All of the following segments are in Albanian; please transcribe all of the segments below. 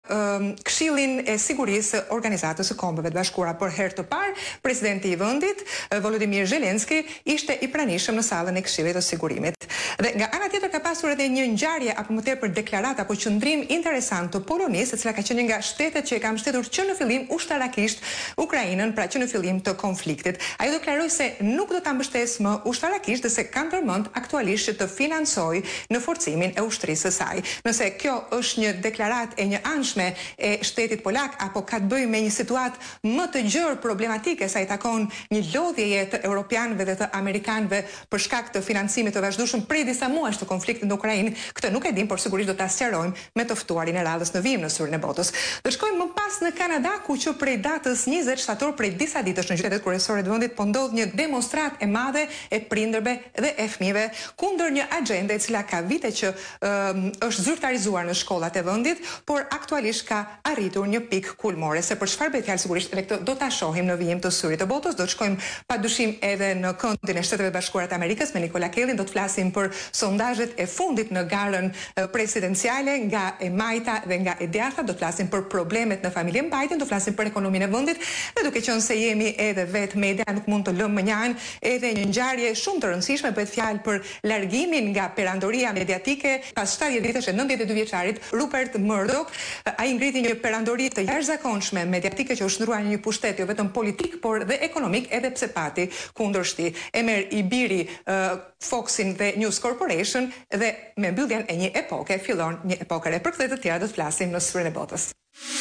Këshillin e Sigurisë Organizatës së Kombeve të Bashkuara. Për herë të parë, presidenti i vendit, Volodymyr Zelensky, ishte i pranishëm në sallën e Këshillit të Sigurimit. Dhe nga ana tjetër ka pasur edhe një ngjarje apo më tepër deklaratë apo qëndrim interesant të Polonisë, e cila ka qenë nga shtetet që e ka mbështetur që në fillim ushtarakisht Ukrainën, pra që në fillim të konfliktit. Ajo deklaroi se nuk do ta mbështesë më ushtarakisht dhe se ka ndërmend aktualisht që të financojë në forcimin e ushtrisë së saj. Nëse kjo është një deklaratë e një anshme e shtetit polak apo ka të bëjë me një situatë më të gjerë problematike sa i takon një lodhjeje të europianëve dhe të amerikanëve për shkak të financimit të vazhdueshëm prej disa muajsh të konfliktit në Ukrainë, këtë nuk e dim, por sigurisht do ta sqarojmë me të ftuarin e radhës në vijim në syrin e botës. Do shkojmë më pas në Kanada, ku që prej datës 20 shtator, prej disa ditësh në qytetet kryesore të vendit po ndodh një demonstratë e madhe e prindërve dhe e fëmijëve kundër një agjende e cila ka vite që është zyrtarizuar në shkollat e vendit, por aktualisht ka arritur një pikë kulmore. Se për çfarë bëhet fjalë sigurisht edhe këtë do ta shohim në vijim të syrit të botës. Do të shkojmë padyshim edhe në këndin e Shteteve Bashkuara të Amerikës me Nikola Kellin. Do të flasim për sondazhet e fundit në garën presidenciale nga e majta dhe nga e djathta. Do të flasim për problemet në familjen Biden, do të flasim për ekonominë e vendit dhe duke qenë se jemi edhe vetë media nuk mund të lëmë mënjan edhe një ngjarje shumë të rëndësishme, bëhet fjalë për largimin nga perandoria mediatike pas 70 ditësh e 92 vjeçarit Rupert Murdoch. Ai ngriti një perandori të jashtëzakonshme mediatike që u shndrua në një pushtet jo vetëm politik, por dhe ekonomik, edhe pse pati kundërshti. E merr i biri Foxin dhe News Corporation dhe me mbylljen e një epoke fillon një epokë re. Për këtë të tjera do të flasim në syrin e botës.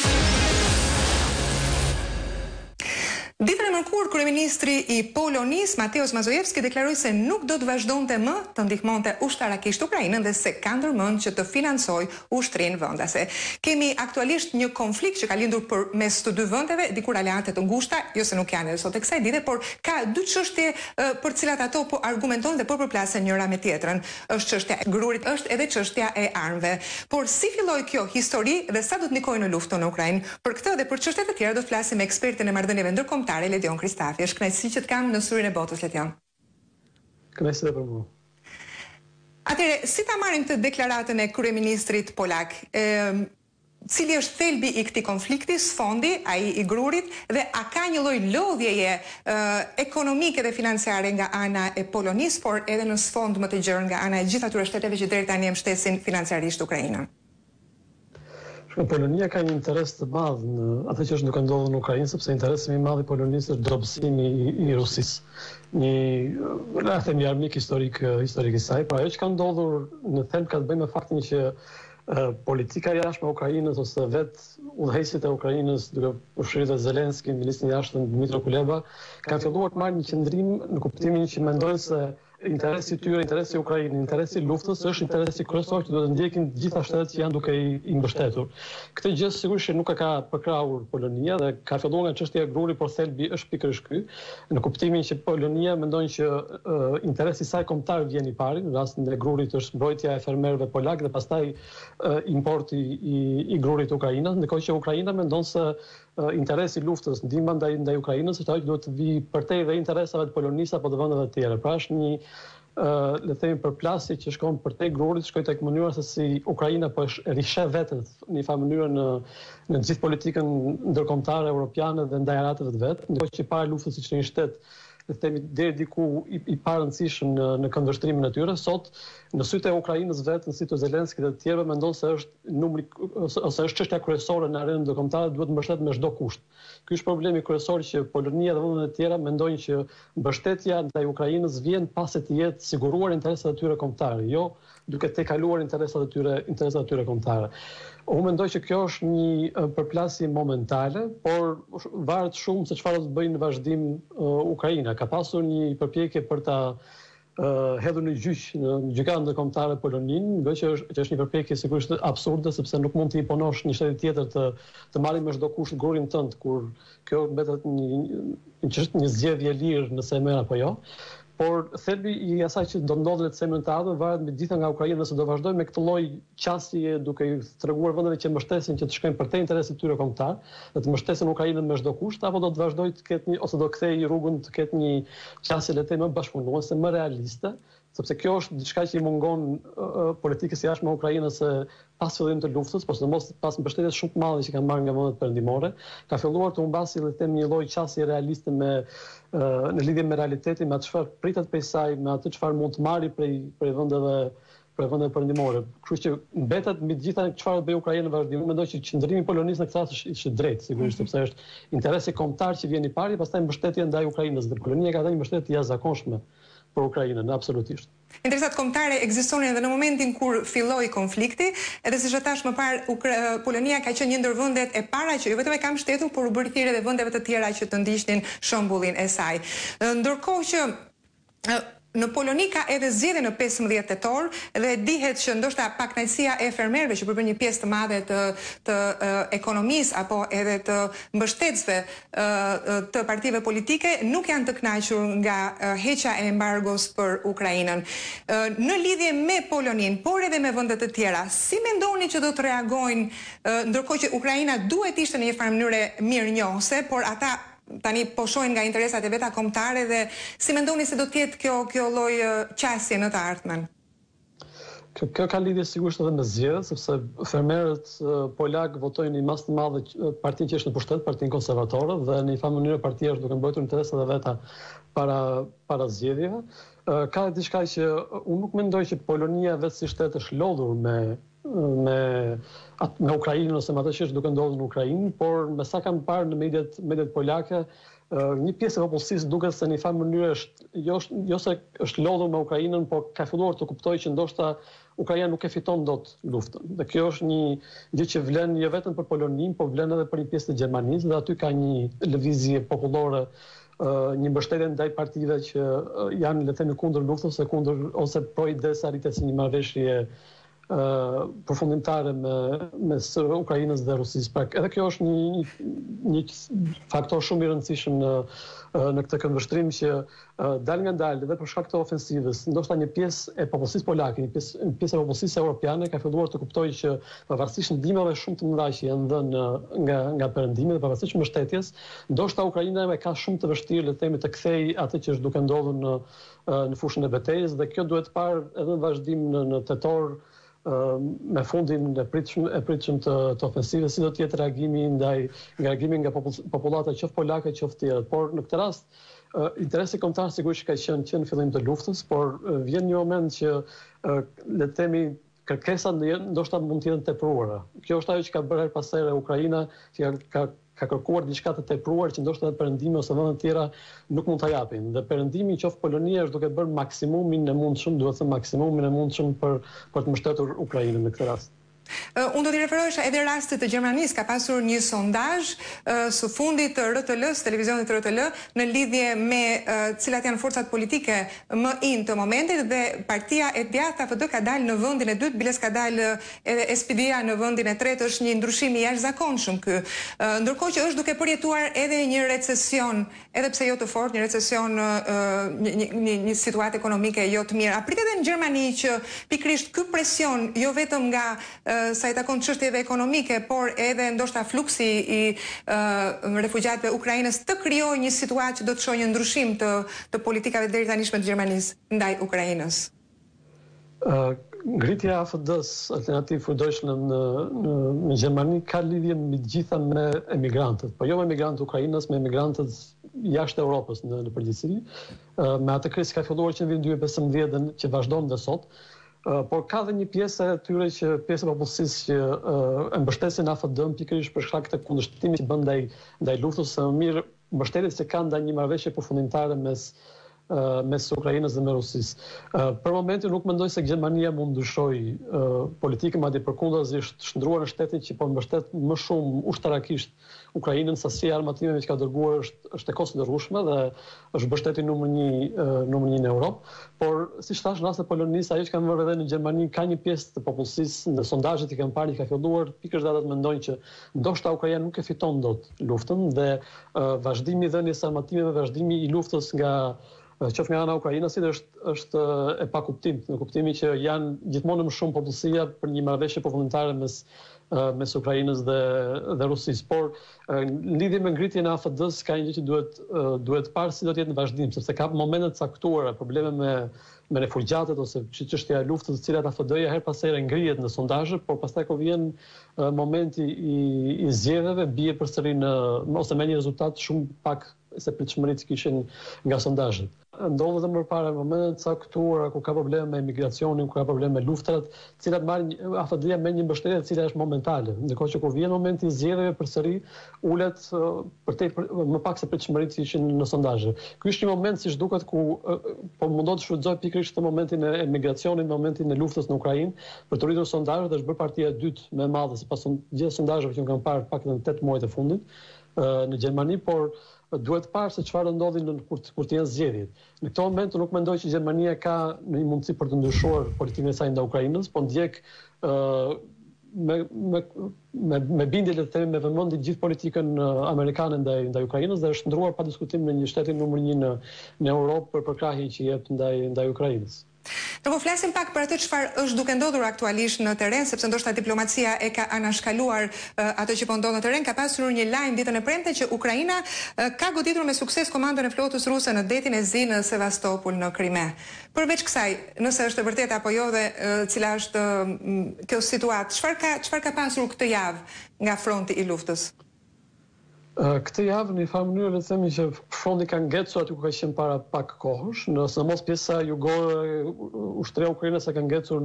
Ditën e mërkurë, kryeministri i Polonisë, Mateusz Mazojewski, deklaroi se nuk do të vazhdonte më të ndihmonte ushtarakisht Ukrainën dhe se ka ndërmend që të financojë ushtrinë vendase. Kemi aktualisht një konflikt që ka lindur përmes të dy vendeve, dikur aleante të ngushta, jo se nuk janë edhe sot e kësaj dite, por ka dy çështje për cilat ato po argumentojnë dhe po përplasen njëra me tjetrën. Është çështja e grurit, është edhe çështja e armëve. Por si filloi kjo histori dhe sa do të ndikojë në luftën në Ukrainë? Për këtë dhe për çështjet e tjera do të flasim me ekspertin e marrëdhënieve ndërkombëtare Ledion Kristafi. Është kënaqësi që të kam në syrin e botës, Ledion. Kënaqësi për mua. Atëre, si ta marrim këtë deklaratën e kryeministrit polak? Cili është thelbi i këtij konflikti, sfondi, ai i grurit, dhe a ka një lloj lodhjeje ekonomike dhe financiare nga ana e Polonisë, por edhe në sfond më të gjerë nga ana e gjithë atyre shteteve që deri tani mbështesin financiarisht Ukrainën? Polonia ka një interes të madh në atë që është duke ndodhur në Ukrainë, sepse interesi më i madh i Polonisë është dobësimi i Rusisë. Një themi armik historik i saj, por ajo që ka ndodhur në thelb ka të bëjë me faktin që politika jashtme e Ukrainës ose vetë udhëheqësit e Ukrainës, duke përfshirë Zelensky, ministrin e jashtëm Dmytro Kuleba, kanë filluar të marrin një qëndrim në kuptimin që mendojnë se interesi i tyre, interesi i Ukrainës, interesi i luftës është interesi kryesor që duhet të ndjekin të gjitha shtetet që janë duke i mbështetur. Këtë gjë sigurisht nuk e ka përkrahur Polonia dhe ka filluar nga çështja e grurit, por thelbi është pikërisht ky, në kuptimin që Polonia mendon që interesi i saj kombëtar vjen i pari, në rastin e grurit është mbrojtja e fermerëve polak dhe pastaj importi i grurit të Ukrainës, ndërkohë që Ukraina mendon se interesi i luftës, ndihma ndaj Ukrainës është ajo që duhet të vijë përtej dhe interesave të Polonisë apo të vendeve të tjera. Pra është një le të themi përplasje që shkon përtej grurit, shkoi tek mënyra se si Ukraina po risheh vetë në një farë mënyrë në gjithë politikën ndërkombëtare europiane dhe ndaj aleatëve të vet, ndërkohë që para luftës siç në një shtet le të themi deri diku i parëndësishëm në këndvështrimin e tyre, sot në sytë e Ukrainës vetë, në sytë e Zelenskit dhe të tjerëve mendon se është çështja kryesore në arenën ndërkombëtare, duhet mbështetet me çdo kusht. Ky është problemi kryesor që Polonia dhe vendet e tjera mendojnë që mbështetja ndaj Ukrainës vjen pasi të jetë siguruar interesat e tyre kombëtare, jo duke tejkaluar interesat e tyre kombëtare. Unë mendoj që kjo është një përplasje momentale, por varet shumë se çfarë do të bëjë në vazhdim Ukraina. Ka pasur një përpjekje për ta hedhur në gjyq në gjykatën ndërkombëtare Poloninë, që është një përpjekje sigurisht absurde, sepse nuk mund të imponosh një shtet tjetër të marrë me çdo kusht grurin tënd, kur kjo mbetet një zgjedhje lirë nëse e merr apo jo. Por thelbi i asaj që do ndodhë le të themi në të ardhmen varet me gjitha nga Ukraina, nëse do vazhdojmë me këtë lloj qasje duke i treguar vendeve që mbështesin që të shkojnë përtej interesit të tyre kombëtar, dhe të mbështesin Ukrainën me çdo kusht, apo do të vazhdojë të ketë ose do kthejë rrugën të ketë një qasje le të themi më bashkëpunuese, më realiste, sepse kjo është diçka që i mungon politikës jashtme Ukrainës se pas fillimit të luftës, por sidomos pas mbështetjes shumë të madhe që kanë marrë nga vendet perëndimore, ka filluar të humbasë le të them një lloj qasje realiste në lidhje me realitetin, me atë çfarë pritet prej saj, me atë çfarë mund të marrë prej vendeve perëndimore. Kështu që mbetet mbi të gjitha çfarë bëj Ukraina në vazhdim. Unë mendoj që qëndrimi i Polonisë në këtë rast është drejt, sigurisht, sepse është interesi kombëtar që vjen i pari, pastaj mbështetja ndaj Ukrainës. Dhe Polonia ka dhënë një mbështetje të jashtëzakonshme për Ukrainën, absolutisht. Interesat kombëtare ekzistonin edhe në momentin kur filloi konflikti, edhe siç e thash më parë, Polonia ka qenë një ndër vendet e para që jo vetëm e ka mbështetur, por u bëri thirrje edhe vendeve të tjera që të ndiqnin shembullin e saj. Ndërkohë që në Poloni ka edhe zgjedhje në 15 tetor dhe dihet që ndoshta pakënaqësia e fermerëve që përbën një pjesë të madhe të ekonomisë apo edhe të mbështetësve të partive politike nuk janë të kënaqur nga heqja e embargos për Ukrainën. Në lidhje me Polonin, por edhe me vende të tjera, si mendoni që do të reagojnë, ndërkohë që Ukraina duhet ishte në një farë mënyrë mirënjohëse, por ata tani po shohin nga interesat e veta kombëtare dhe si mendoni se do të jetë kjo lloj qasje në të ardhmen? Kjo ka lidhje sigurisht edhe me zgjedhjet, sepse fermerët polak votojnë në masë të madhe partinë që është në pushtet, partinë konservatore, dhe në një farë mënyrë partia është duke mbrojtur interesat e veta para zgjedhjeve. Ka diçka që unë nuk mendoj që Polonia vetë si shtet është lodhur me Ukrainën ose me atë që është duke ndodhur në Ukrainë, por me sa kam parë në mediat polake, një pjesë e popullsisë duket se në një farë mënyrë jo se është lodhur me Ukrainën, por ka filluar të kuptojë që ndoshta Ukraina nuk e fiton dot luftën. Dhe kjo është një gjë që vlen jo vetëm për Poloninë, por vlen edhe për një pjesë të Gjermanisë, dhe aty ka një lëvizje popullore, një mbështetje ndaj partive që janë le të themi kundër luftës ose pro ides arritet si një marrëveshje përfundimtare mes Ukrainës dhe Rusisë. Pra, edhe kjo është një faktor shumë i rëndësishëm në këtë këndvështrim që dal nga dalë dhe për shkak të ofensivës, ndoshta një pjesë e popullsisë polake, një pjesë e popullsisë europiane ka filluar të kuptojë që pavarësisht ndihmave shumë të mëdha që janë dhënë nga perëndimi dhe pavarësisht mbështetjes, ndoshta Ukraina e ka shumë të vështirë le të themi të kthejë atë që është duke ndodhur në fushën e betejës, dhe kjo duhet parë edhe në vazhdim në tetor me fundin e pritshëm të ofensivës, si do të jetë reagimi nga popullata qoftë polake, qoftë tjerë. Por në këtë rast, interesi kombëtar sigurisht ka qenë në fillim të luftës, por vjen një moment që le të themi kërkesat ndoshta mund të jenë tepruara. Kjo është ajo që ka bërë her pas here Ukraina, që ka kërkuar diçka të tepruar që ndoshta perëndimi ose vendet tjera nuk mund ta japin. Dhe perëndimi qoftë Polonia është duke bërë maksimumin e mundshëm, duhet të thënë maksimumin e mundshëm për të mbështetur Ukrainën në këtë rast. Unë do t'i referohesha edhe rastit të Gjermanisë, ka pasur një sondazh së fundit të RTL-s, televizionit RTL, në lidhje me cilat janë forcat politike më in të momentit, dhe partia e djathtë AFD ka dalë në vendin e dytë, biles ka dalë edhe SPD-a në vendin e tretë, është një ndryshim i jashtëzakonshëm ky. Ndërkohë që është duke përjetuar edhe një recesion, edhe pse jo të fortë, një recesion, një situatë ekonomike jo të mirë. A pritet edhe në Gjermani që pikërisht ky presion jo vetëm nga sa i takon çështjeve ekonomike, por edhe ndoshta fluksi i refugjatëve Ukrainës të krijojë një situatë që do të shohë një ndryshim të politikave deri tanishme të Gjermanisë ndaj Ukrainës? Ngritja e AFD-s, Alternative für Deutschland në Gjermani, ka lidhje me gjitha me emigrantët, po jo me emigrantët Ukrainës, me emigrantët jashtë Europës në përgjithësi, me atë krizë ka filluar që në vitin 2015 që vazhdon dhe sot. Por ka dhe një pjesë e tyre që pjesë e popullsisë që e mbështesin AFD-n pikërisht për shkak të kundërshtimit që bën ndaj luftës, së mirë mbështetjes që kanë ndaj një marrëveshje përfundimtare mes Ukrainës dhe me Rusisë. Për momentin nuk mendoj se Gjermania mund ndryshojë politikën, madje përkundazi shndruar në shtetin që po mbështet më shumë ushtarakisht Ukrainën, sasia e armatimeve që ka dërguar është e konsiderueshme dhe është mbështetje numër 1 në Europë. Por siç thash, në rast të Polonisë, ajo që kanë vënë edhe në Gjermani, ka një pjesë të popullsisë në sondazhet që kanë parë që ka filluar pikërisht ata të mendojnë që ndoshta Ukraina nuk e fiton dot luftën, dhe vazhdimi i dhënies së armatimeve, vazhdimi i luftës qoftë nga ana e Ukrainës është e pakuptim, në kuptimin që janë gjithmonë më shumë popullsia për një marrëveshje përfundimtare mes Ukrainës dhe Rusisë. Por në lidhje me ngritjen e AFD-s ka një gjë që duhet parë si do të jetë në vazhdim, sepse ka momente të caktuara, probleme me refugjatët ose çështja e luftës, të cilat AFD-ja her pas here ngrihet në sondazhe, por pastaj kur vjen momenti i zgjedhjeve bie përsëri ose me një rezultat shumë pak se pritshmëritë kishin nga sondazhet. Ndodhet edhe më parë momente të caktuara ku ka probleme me imigracionin, ku ka probleme me luftrat, të cilat marrin AFD-ja me një mbështetje e cila është momentale. Ndërkohë që kur vjen momenti i zgjedhjeve përsëri ulet më pak se pritshmëritë që ishin në sondazhe. Ky është një moment siç duket ku po mundohet të shfrytëzoj pikërisht këtë momentin e emigracionit, momentin e luftës në Ukrainë për të rritur sondazhet dhe është bërë partia e dytë më e madhe sipas gjithë sondazheve që kam parë pak në 8 muajt e fundit në Gjermani, por duhet parë se çfarë ndodhi kur të jenë zgjedhjet. Në këtë moment nuk mendoj që Gjermania ka një mundësi për të ndryshuar politikën e saj ndaj Ukrainës, po ndjek me bindje le të themi me vëmendje gjithë politikën amerikane ndaj Ukrainës dhe është ndruar pa diskutim në një shtetin numër 1 në Europë për përkrahjen që jep ndaj Ukrainës. Do po flasim pak për atë çfarë është duke ndodhur aktualisht në terren, sepse ndoshta diplomacia e ka anashkaluar atë që po ndodh në terren. Ka pasur një lajm ditën e premte që Ukraina ka goditur me sukses komandën e flotës ruse në detin e zi në Sevastopol në Krime. Përveç kësaj, nëse është e vërtetë apo jo dhe cila është kjo situatë, çfarë ka pasur këtë javë nga fronti i luftës? Këtë javë në një farë mënyrë le të themi që fronti ka ngecur aty ku ka qenë para pak kohësh, nëse mos pjesa jugore ushtria ukrainase ka ngecur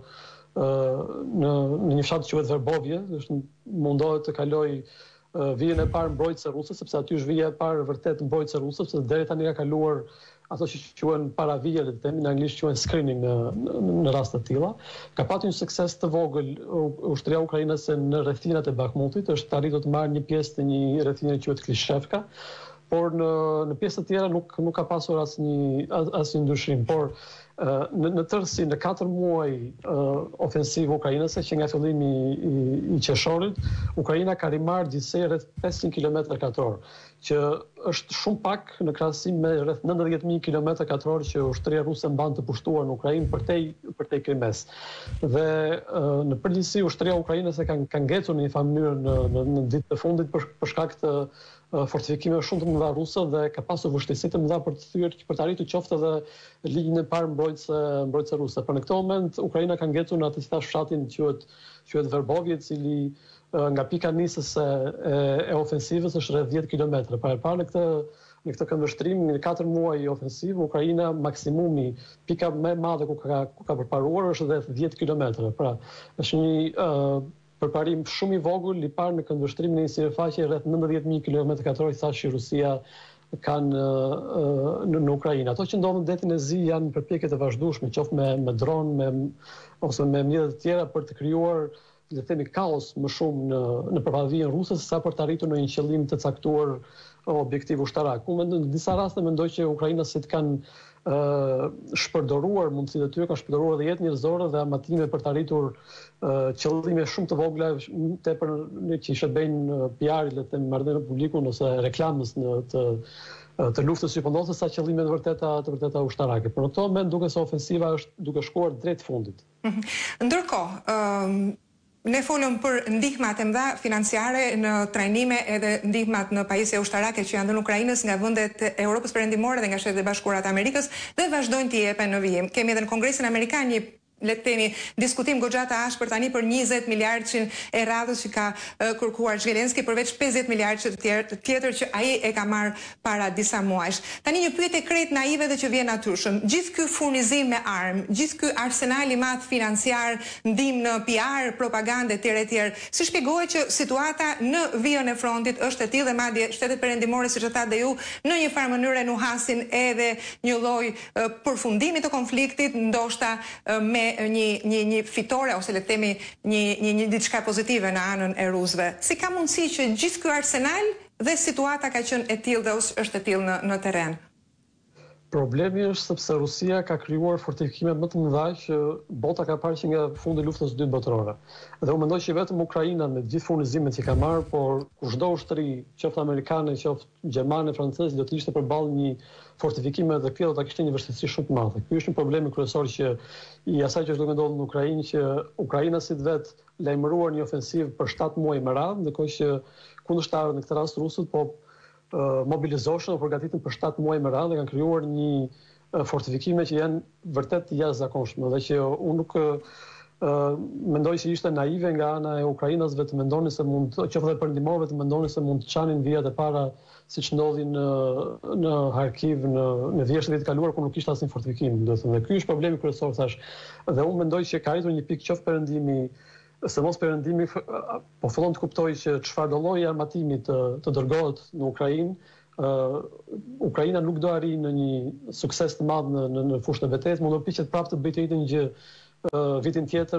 në një fshat që quhet Verbovje, është mundohet të kaloj vijën e parë mbrojtëse ruse, sepse aty është vija e parë vërtet mbrojtëse ruse, sepse deri tani ka kaluar ato që quhen paravije, le të themi, në anglisht quhen screening në raste të tilla. Ka patur një sukses të vogël ushtria ukrainase në rrethinat e Bakhmutit, është arritur të marrë një pjesë të një rrethine që quhet Klishevka, por në pjesë të tjera nuk ka pasur asnjë ndryshim, por në tërësi në 4 muaj ofensivë ukrainase që nga fillimi i qershorit, Ukraina ka rimarrë gjithsej rreth 500 km2, që është shumë pak në krahasim me rreth 90.000 km2 që ushtria ruse mban të pushtuar në Ukrainë përtej Krimes. Dhe në përgjithësi ushtria ukrainase ka ngecur në një farë mënyrë në ditët e fundit për shkak të fortifikime shumë të mëdha ruse dhe ka pasur vështirësi të mëdha për të arritur qoftë edhe ligjin e parë mbrojtëse ruse. Por në këtë moment Ukraina ka ngecur në atë që thash fshatin quhet Verbovje, i cili nga pika nisëse e ofensivës është rreth 10 km. Parë në këtë këndvështrim, në 4 muaj ofensivë, Ukraina maksimumi, pika më e madhe ku ka përparuar është rreth 10 km. Pra, është një përparim shumë i vogël i parë në këndvështrimin e një sipërfaqe rreth 90.000 km2 që thashë Rusia kanë në Ukrainë. Ato që ndodhen në detin e zi janë përpjekje të vazhdueshme, qoftë me dron ose me mjete të tjera për të krijuar, le të themi, kaos më shumë në përvallëvinë ruse sa për të arritur në një qëllim të caktuar objektiv ushtarak. Në disa raste mendoj që ukrainasit kanë shpërdoruar mundësitë e tyre, kanë shpërdoruar edhe jetë njerëzore dhe armatime për të arritur qëllime shumë të vogla tepër që i shërbejnë PR-it, le të themi, marrëdhënie publikun ose reklamës të luftës që po ndodhet sa qëllime të vërteta ushtarake. Por në këtë moment duket se ofensiva është duke shkuar drejt fundit. Ndërkohë, ne folëm për ndihmat e mëdha financiare në trajnime edhe ndihmat në pajisje ushtarake që janë dhënë Ukrainës nga vendet e Europës Perëndimore dhe nga Shtetet e Bashkuara të Amerikës dhe vazhdojnë të jepen në vijim. Kemi edhe në Kongresin Amerikan një le të themi diskutim goxha të ashpër tani për 20 miliardë e radhës që ka kërkuar Zelenski përveç 50 miliardë tjetër që ai e ka marrë para disa muajsh. Tani një pyetje krejt naive dhe që vjen natyrshëm. Gjithë ky furnizim me armë, gjithë ky arsenal i madh financiar, ndihmë në PR, propagandë etj. Si shpjegohet që situata në vijën e frontit është e tillë dhe madje Shtetet Perëndimore, siç e thatë ju, në një farë mënyrë nuhasin edhe një lloj përfundimi të konfliktit, ndoshta me një fitore ose le të themi një diçka pozitive në anën e rusëve. Si ka mundësi që gjithë ky arsenal dhe situata ka qenë e tillë dhe është e tillë në terren? Problemi është sepse Rusia ka krijuar fortifikime më të mëdha që bota ka parë që nga fundi i luftës së dytë botërore. Dhe unë mendoj që vetëm Ukraina me gjithë furnizimet që ka marrë, por kushdo ushtri, qoftë amerikane, qoftë gjermane, franceze, do të ishte përballë një fortifikime dhe kjo do ta kishte një vështirësi shumë të madhe. Ky është një problem kryesor që i asaj që është duke ndodhur në Ukrainë, që Ukraina si vet lajmëruar një ofensivë për 7 muaj me radhë, ndërkohë që kundërshtarët në këtë rast rusët mobilizohen, përgatiten për 7 muaj me radhë dhe kanë krijuar një fortifikime që janë vërtet të jashtëzakonshme dhe që unë nuk mendoj se ishte naive nga ana e ukrainasve të mendonin se mund, qoftë edhe perëndimorëve të mendonin se mund të çanin vijat e para siç ndodhi në Kharkiv në vjeshtë vitin e kaluar ku nuk kishte asnjë fortifikim, do të thënë. Ky është problemi kryesor thash. Dhe unë mendoj që ka arritur një pikë qoftë perëndimi se mos perëndimi po fillon të kuptoj që çfarë do lloji armatimi të dërgohet në Ukrainë. Ukraina nuk do arrijë në një sukses të madh në fushën e betejës, mund të piqet prapë të bëjë të njëjtën gjë vitin tjetër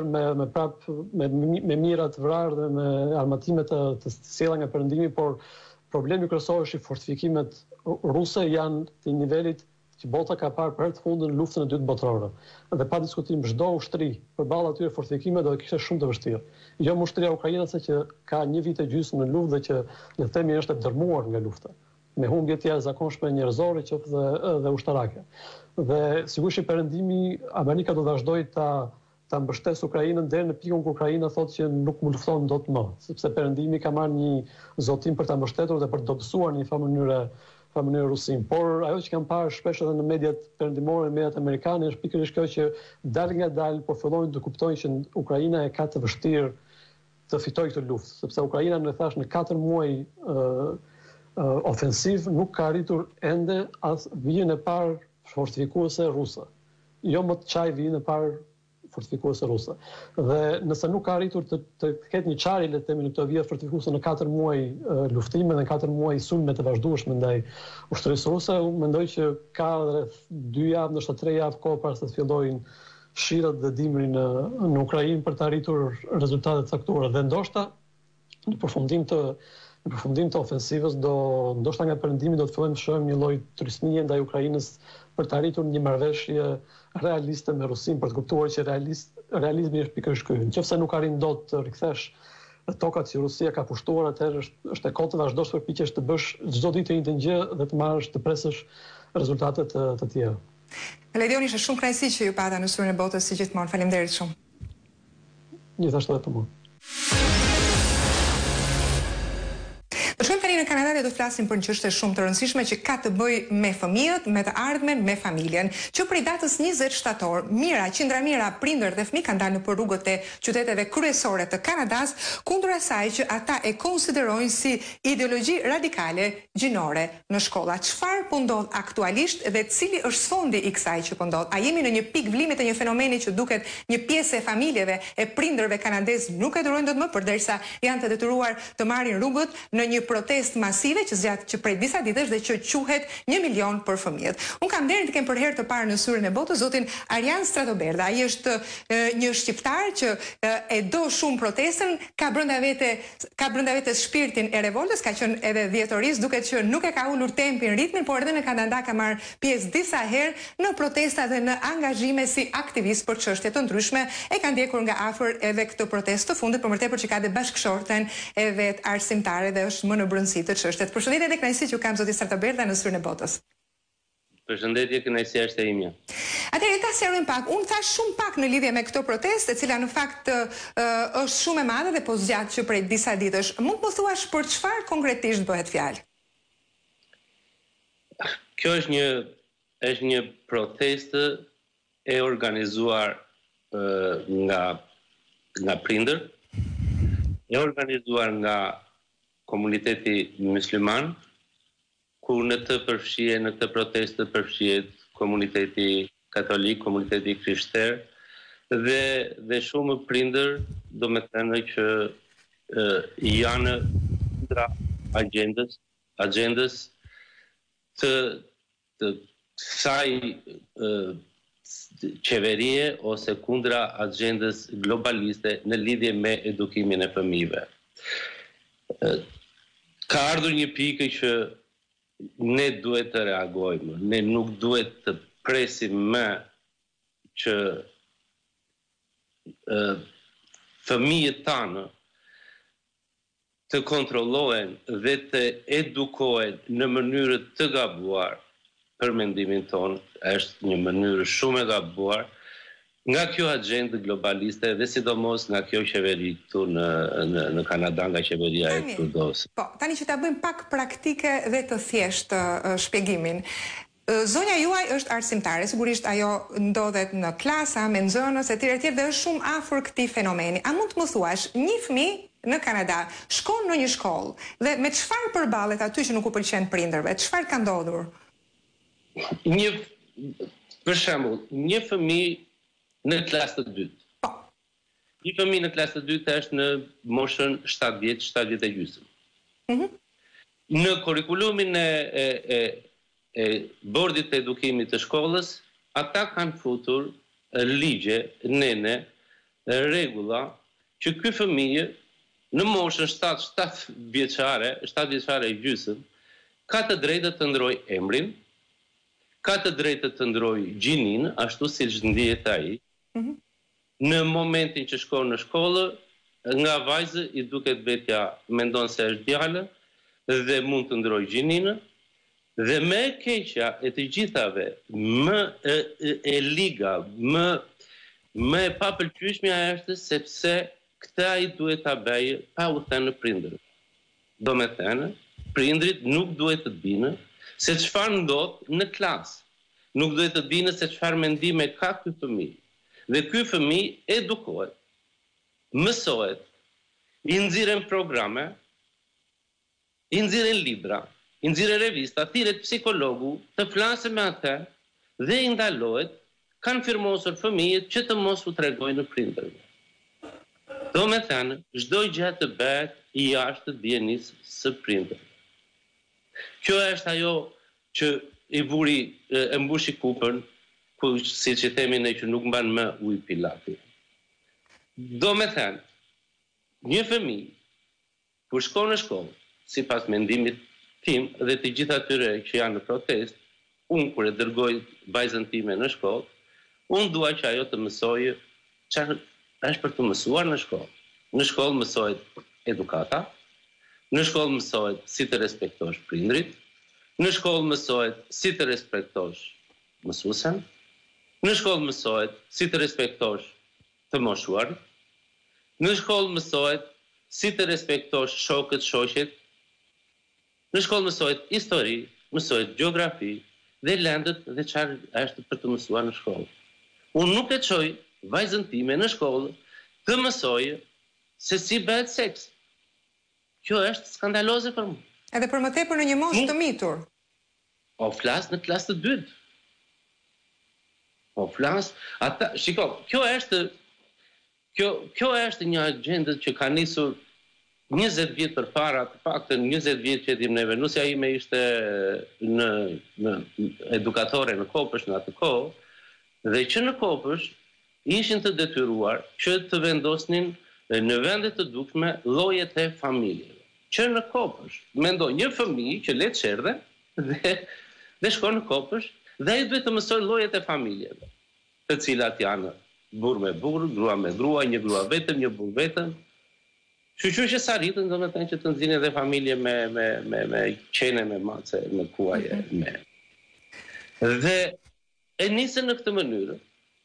me mira të vrarë dhe me armatime të sjella nga perëndimi, por problemi kryesor është që fortifikimet ruse janë të nivelit që bota ka parë për herë të fundit në luftën e dytë botërore. Dhe pa diskutim çdo ushtri përballë atyre fortifikime do të kishte shumë të vështirë. Jo ushtria ukrainase që ka 1 vit e gjysmë në luftë dhe që le të themi është e dërmuar nga lufta, me humbje të jashtëzakonshme njerëzore qoftë dhe ushtarake. Dhe sigurisht që perëndimi Amerika do të vazhdojë ta mbështesë Ukrainën deri në pikën ku Ukraina thotë që nuk mund lufton dot më, sepse perëndimi ka marrë një zotim për ta mbështetur dhe për të dobësuar në një farë mënyrë Rusin. Por ajo që kam parë shpesh edhe në mediat perëndimore, në mediat amerikane, është pikërisht kjo që dal nga dal po fillojnë të kuptojnë që Ukraina e ka të vështirë të fitojë këtë luftë, sepse Ukraina në 4 muaj ofensiv nuk ka arritur ende as vijën e parë fortifikuese ruse. Jo më të çaj vijën e parë fortifikuese ruse. Dhe nëse nuk ka arritur të ketë një çarje le të themi në këtë vijë fortifikuese në 4 muaj luftime dhe 4 muaj sulme të vazhdueshme ndaj ushtrisë ruse, unë mendoj që ka rreth 2 javë, ndoshta 3 javë kohë para se të fillojnë shirat dhe dimri në Ukrainë për të arritur rezultate të caktuara dhe ndoshta në përfundim të ofensivës ndoshta nga perëndimi do të fillojmë të shohim një lloj trysnie ndaj Ukrainës për të arritur një marrëveshje realiste me Rusin, për të kuptuar që realizmi është pikërisht ky. Nëse nuk arrin dot të rikthesh tokat që Rusia ka pushtuar, atëherë është e kotë të vazhdosh të përpiqesh të bësh çdo ditë të njëjtën gjë dhe të marrësh të presësh rezultate të tjera. Ledion, ishte shumë kënaqësi që ju pata në Syrin e Botës si gjithmonë. Faleminderit shumë. Gjithashtu edhe për mua. Do shkojmë tani në Kanada dhe do të flasim për një çështje shumë të rëndësishme që ka të bëjë me fëmijët, me të ardhmen, me familjen. Që prej datës 20 shtator, qindra mira prindër dhe fëmijë kanë dalë nëpër rrugët e qyteteve kryesore të Kanadas kundër asaj që ata e konsiderojnë si ideologji radikale gjinore në shkolla. Çfarë po ndodh aktualisht dhe cili është sfondi i kësaj që po ndodh? A jemi në një pikë vëllimi të një fenomeni që duket një pjesë e familjeve e prindërve kanadez nuk e durojnë dot më përderisa janë të detyruar të marrin rrugët në një protest masive që prej disa ditësh dhe që quhet 1 milion për fëmijët. Unë kam nderin të kem për herë të parë në Syrin e Botës zotin Arjan Stratoberda. Ai është një shqiptar që e do shumë protestën, ka brenda vetes shpirtin e revoltës, ka qenë edhe dhjetoris, duket që nuk e ka ulur tempin, ritmin, por edhe në Kanada ka marrë pjesë disa herë në protesta dhe në angazhime si aktivist për çështje të ndryshme. E ka ndjekur nga afër edhe këtë protestë të fundit, por më tepër që ka dhe bashkëshorten e vet arsimtare dhe është më në brendësi të çështjet. Përshëndetje dhe kënaqësi që kam zoti Stratoberda në Syrin e Botës. Përshëndetje, kënaqësia është e imja. Atëherë ta sqarojmë pak. Unë thash shumë pak në lidhje me këtë protestë, e cila në fakt është shumë e madhe dhe po zgjat që prej disa ditësh. Mund të thuash për çfarë konkretisht bëhet fjalë? Kjo është një protestë e organizuar nga prindër, e organizuar nga komuniteti musliman, ku në këtë protestë përfshihet komuniteti katolik, komuniteti krishter dhe shumë prindër, do me thënë që janë kundra agendës të kësaj qeverie ose kundra agendës globaliste në lidhje me edukimin e fëmijëve. Ka ardhur një pikë që ne duhet të reagojmë, ne nuk duhet të presim më që fëmijët tanë të kontrollohen dhe të edukohen në mënyrë të gabuar, për mendimin tonë, është një mënyrë shumë e gabuar, nga kjo agjendë globaliste dhe sidomos nga kjo qeveri këtu në Kanada, nga qeveria e Trudosë. Po, tani që ta bëjmë pak praktike dhe të thjeshtë shpjegimin. Zonja juaj është arsimtare, sigurisht ajo ndodhet në klasa, me nxënës, etj. Dhe është shumë afër këtij fenomeni. A mund të më thuash, një fëmijë në Kanada shkon në një shkollë dhe me çfarë përballet aty që nuk u pëlqen prindërve? Çfarë ka ndodhur? Për shembull, një fëmijë në klasë të dytë. Po. Një fëmijë në klasë të dytë është në moshën 7 vjeç, 7 vjeç e gjysmë. Në kurrikulumin e bordit të edukimit të shkollës, ata kanë futur ligje, nene, rregulla që ky fëmijë në moshën 7 vjeçare e gjysmë ka të drejtë të ndrojë emrin, ka të drejtë të ndrojë gjinin, ashtu siç ndihet ai. Në momentin që shkon në shkollë, nga vajzë i duket vetja mendon se është djalë dhe mund të ndrojë gjinin, dhe më e keqja e të gjithave, më e liga, më e papëlqyeshmja është sepse këtë ai duhet ta bëjë pa u thënë prindërve. Do me thënë, prindrit nuk duhet të dinë se çfarë ndodh në klasë. Nuk duhet të dinë se çfarë mendime ka ky fëmijë. Dhe ky fëmijë edukohet, mësohet, i nxirren programe, i nxirren libra, i nxirren revista, thirret psikologu të flasë me atë dhe i ndalohet, kanë firmosur fëmijët që të mos u tregojnë prindërve. Do me thënë, çdo gjë të bëhet jashtë dijenisë së prindërve. Kjo është ajo që i vuri, e mbushi kupën, ku siç e themi ne që nuk mban më ujë pilati. Do me thënë, një fëmijë kur shkon në shkollë, sipas mendimit tim dhe të gjithë atyre që janë në protestë, unë kur e dërgoj vajzën time në shkollë, unë dua që ajo të mësojë çfarë është për të mësuar në shkollë. Në shkollë mësohet edukata, në shkollë mësohet si të respektosh prindrit, në shkollë mësohet si të respektosh mësuesen, në shkollë mësohet si të respektosh të moshuarit, në shkollë mësohet si të respektosh shokët, shoqet, në shkollë mësohet histori, mësohet gjeografi dhe lëndët dhe çfarë është për të mësuar në shkollë. Unë nuk e çoj vajzën time në shkollë të mësojë se si bëhet seks. Kjo është skandaloze për mua. Edhe për më tepër në një moshë të mitur. O flas në klasë të dytë. O flas, ata, shiko, kjo është një agjendë që ka nisur 20 vjet përpara, të paktën 20 vjet që dim neve. Nusja ime ishte në edukatore në Kopësh në atë kohë, dhe që në Kopësh ishin të detyruar që të vendosnin në vendet të dukshme llojet e familjeve. Që në Kopësh, mendoj një fëmijë që le të sherdhe dhe shkon në Kopësh dhe ai duhet të mësojë llojet e familjeve, të cilat janë burr me burr, grua me grua, një grua vetëm, një burr vetëm. Kështu që sa rritën domethënë që të nxjinin edhe familje me qene, me mace, me kuaje, me. Dhe e nisën në këtë mënyrë.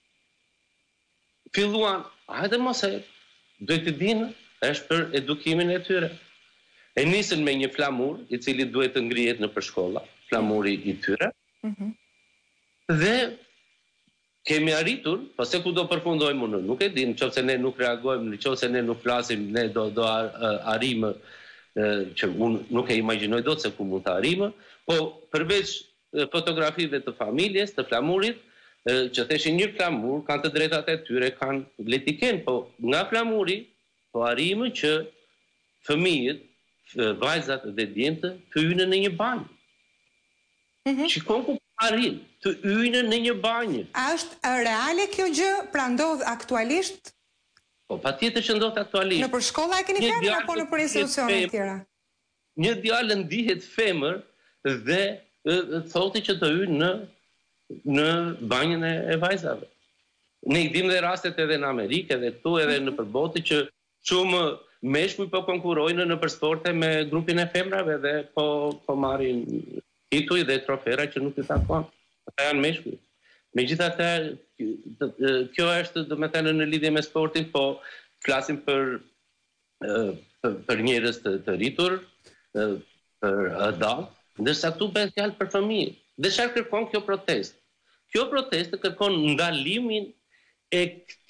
Filluan, hajde mos e duhet të dinë, është për edukimin e tyre. E nisën me një flamur, i cili duhet të ngrihet nëpër shkolla, flamuri i tyre. Dhe kemi arritur, po se ku do përfundojmë unë, nuk e di, nëse ne nuk reagojmë, nëse ne nuk flasim, ne do arrijmë që unë nuk e imagjinoj dot se ku mund të arrijmë, po përveç fotografive të familjes, të flamurit, që theshin një flamur, kanë të drejtat e tyre, kanë letiken, po nga flamuri, po arrijmë që fëmijët, vajzat dhe djemtë të hyjnë në një banjë. Shikon ku arrin, të hyjnë në një banjë. A është reale kjo gjë? Pra ndodh aktualisht? Po patjetër që ndodh aktualisht. Nëpër shkolla e keni fjalën apo nëpër institucione të tjera? Një djalë ndihet femër dhe thoti që të hynë në banjën e vajzave. Ne i dim dhe rastet edhe në Amerikë, edhe këtu, edhe në përboti që shumë meshkuj po konkurojnë në për sporte me grupin e femrave dhe po marrin tituj dhe trofera që nuk i takon. Ata janë meshkuj. Megjithatë, kjo është, domethënë, në lidhje me sportin, po flasim për njerëz të rritur, për adult, ndërsa këtu bëhet fjalë për fëmijë. Dhe çfarë kërkon kjo protestë? Kjo protestë kërkon ndalimin e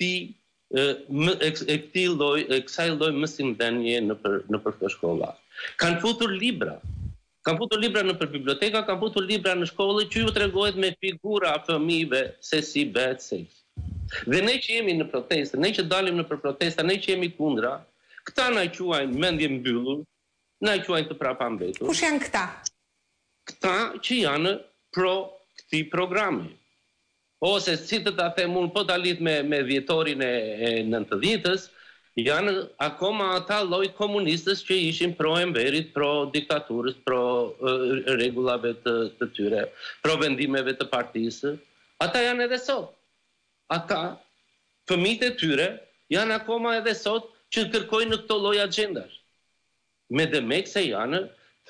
kësaj lloji mësimdhënie në për këto shkolla. Kanë futur libra në për biblioteka, kanë futur libra në shkollë që ju tregohet me figura fëmijëve se si bëhet seks. Dhe ne që jemi në protestë, ne që dalim në për protesta, ne që jemi kundra, këta na quajnë mendje mbyllur, na quajnë të prapambetur. Kush janë këta? Këta që janë pro këtij programi. Ose si të ta them unë, po ta lidh me vjetorin e 90-s, janë akoma ata lloj komunistës që ishin pro Enverit, pro diktaturës, pro rregullave të tyre, pro vendimeve të partisë. Ata janë edhe sot. Ata, fëmijët e tyre, janë akoma edhe sot që kërkojnë në këto lloj agjendash. Me demek se janë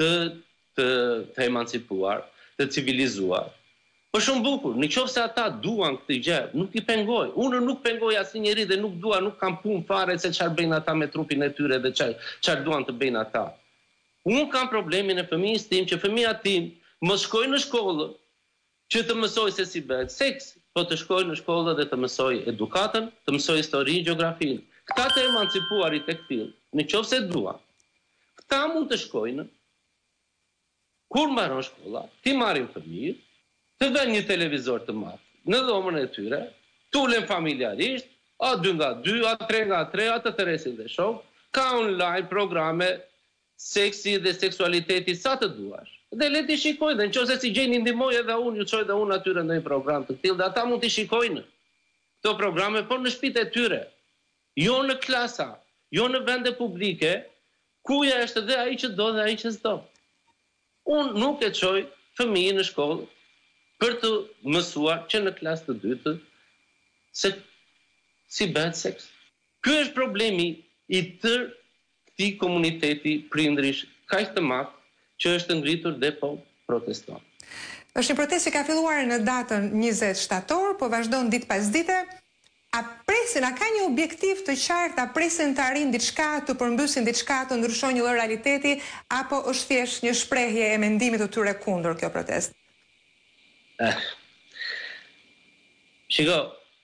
të emancipuar, të civilizuar. Po shumë bukur, në qoftë se ata duan këtë gjë, nuk i pengoj. Unë nuk pengoj asnjëri dhe nuk dua, nuk kam punë fare se çfarë bëjnë ata me trupin e tyre dhe çfarë duan të bëjnë ata. Unë kam problemin e fëmijës tim që fëmia tim mos shkojë në shkollë që të mësoj se si bëhet seks, po të shkojë në shkollë dhe të mësoj edukatën, të mësoj historinë, gjeografinë. Këta të emancipuarit e këtil, në qoftë se duan, këta mund të shkojnë, kur mbaron shkolla, ti marrin fëmijë, të vënë një televizor të madh në dhomën e tyre, tulen familjarisht, a 2 nga 2, a 3 nga 3, a të tëresin dhe shok, ka online programe seksi dhe seksualiteti sa të duash. Dhe le t'i shikojnë, dhe në qoftë se si gjeni ndihmoj edhe unë, ju çoj dhe unë atyre në një program të tillë, dhe ata mund t'i shikojnë këto programe, por në shtëpitë e tyre, jo në klasa, jo në vende publike, kuja është dhe ai që do dhe ai që s'do. Unë nuk e çoj fëmijën në shkollë për të mësuar që në klasë të dytë se si bëhet seks. Ky është problemi i tërë këtij komuniteti prindrish kaq të madh që është ngritur dhe po proteston. Është një protestë që ka filluar në datën 20 shtator, po vazhdon ditë pas dite. A presin, a ka një objektiv të qartë, a presin të arrin diçka, të përmbysin diçka, të ndryshojnë një lloj realiteti, apo është thjesht një shprehje e mendimit të tyre kundër kjo protestë? Shiko,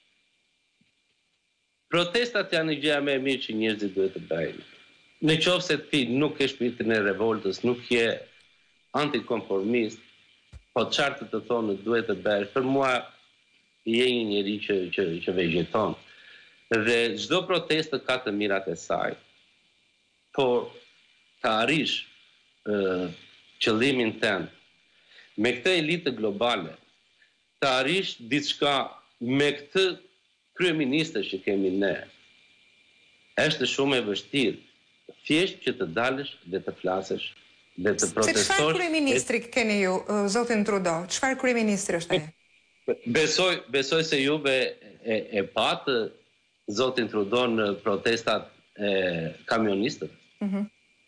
protestat janë një gjë më e mirë që njerëzit duhet të bëjnë. Në qoftë se ti nuk ke shpirtin e revoltës, nuk je antikonformist, po çfarë të thonë duhet të bësh, për mua je një njeri që vegjeton. Dhe çdo protestë ka të mirat e saj. Por të arrish qëllimin tënd me këtë elitë globale, të arrish diçka me këtë kryeministër që kemi ne, është shumë e vështirë. Thjesht që të dalësh dhe të flasësh dhe të protestosh. Se çfarë kryeministri keni ju, zotin Trudeau? Çfarë kryeministri është ai? Besoj se juve e patë zotin Trudeau në protestat e kamionistëve.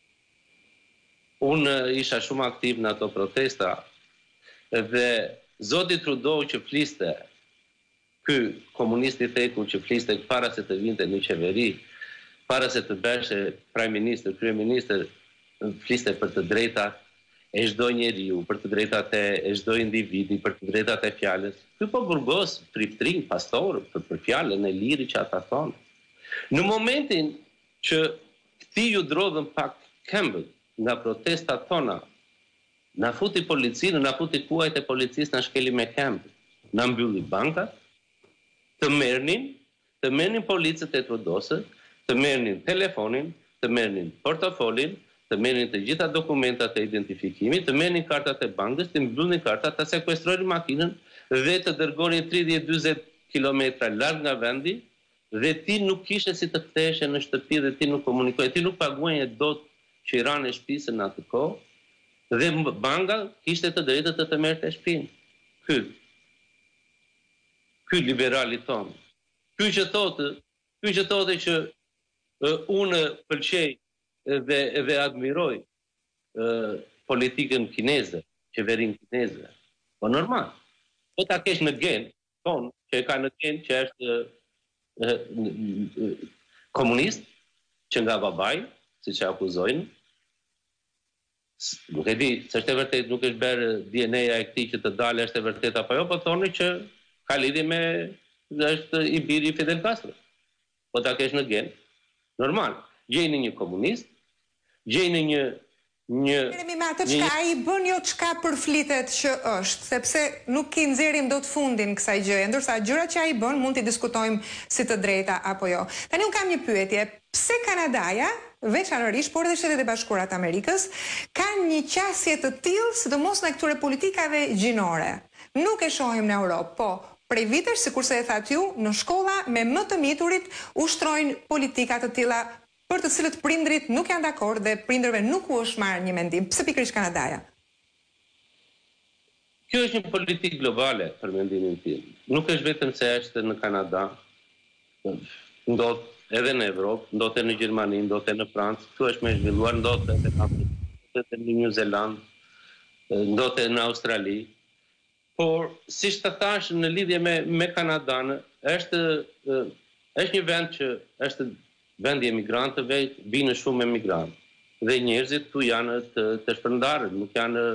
Unë isha shumë aktiv në ato protesta dhe zoti Trudeau që fliste, ky komunisti theku që fliste para se të vinte në qeveri, para se të beshe prime minister, kryeministër, fliste për të drejtat e çdo njeriu, për të drejtat e çdo individi, për të drejtat e fjalës. Ky po burgos priftrin, pastor, për fjalën e lirë që ata thonë. Në momentin që këti ju drodhën pak këmbët nga protestat tona, na futi policinë, na futi kuajt e policisë, na shkeli me këmbë, na mbylli bankat, të merrnin policët e Trudosë, të merrnin telefonin, të merrnin portofolin, të merrnin të gjitha dokumentat e identifikimit, të merrnin kartat e bankës, të mbyllnin kartat, të sekuestrojnë makinën dhe të dërgonin 30-40 kilometra larg nga vendi, dhe ti nuk kishe si të ktheheshe në shtëpi dhe ti nuk komunikoje, ti nuk paguaje dot që i ranë e shtëpisë në atë kohë, Dhe banka kishte të drejtë të merrte shtëpinë. Ky liberali tonë. Ky që thotë që unë pëlqej dhe admiroj politikën kineze, qeverinë kineze. Po normal. Po ta kesh në gen tonë, që e ka në gen që është komunist, që nga babai, siç e akuzojnë. Nuk e di, s'është e vërtet, nuk është bërë DNA-ja e këtij që të dalë është e vërtet apo jo, po thonë që ka lidhje me është i biri Fidel Castro. Po ta kesh në gen, normal. Gjejnë një komunist, gjejnë një Jeremi me atë çka ai bën, jo çka përflitet që është, sepse nuk i nxjerrim dot fundin kësaj gjëje, ndërsa gjërat që ai bën mund t'i diskutojmë si të drejta apo jo. Tani un kam një pyetje, pse Kanadaja, veçanërisht, por edhe Shtetet e Bashkuara të Amerikës, kanë një qasje të tillë, sidomos në këtyre politikave gjinore. Nuk e shohim në Europë, po prej vitesh, sikurse e thatë ju, në shkolla me më të miturit ushtrojnë politika të tilla për të cilët prindrit nuk janë dakord dhe prindërve nuk u është marrë një mendim. Pse pikërisht Kanadaja? Kjo është një politikë globale, për mendimin tim. Nuk është vetëm se është në Kanada, ndodh edhe në Evropë, ndodh edhe në Gjermani, ndodh edhe në Francë, këtu është më e zhvilluar, ndodh edhe në Afrikë, ndodh edhe në New Zealand, ndodh edhe në Australi. Por, siç ta thash në lidhje me Kanadan, është një vend që është vendi emigrantëve, vinë shumë emigrantë. Dhe njerëzit këtu janë të shpërndarë, nuk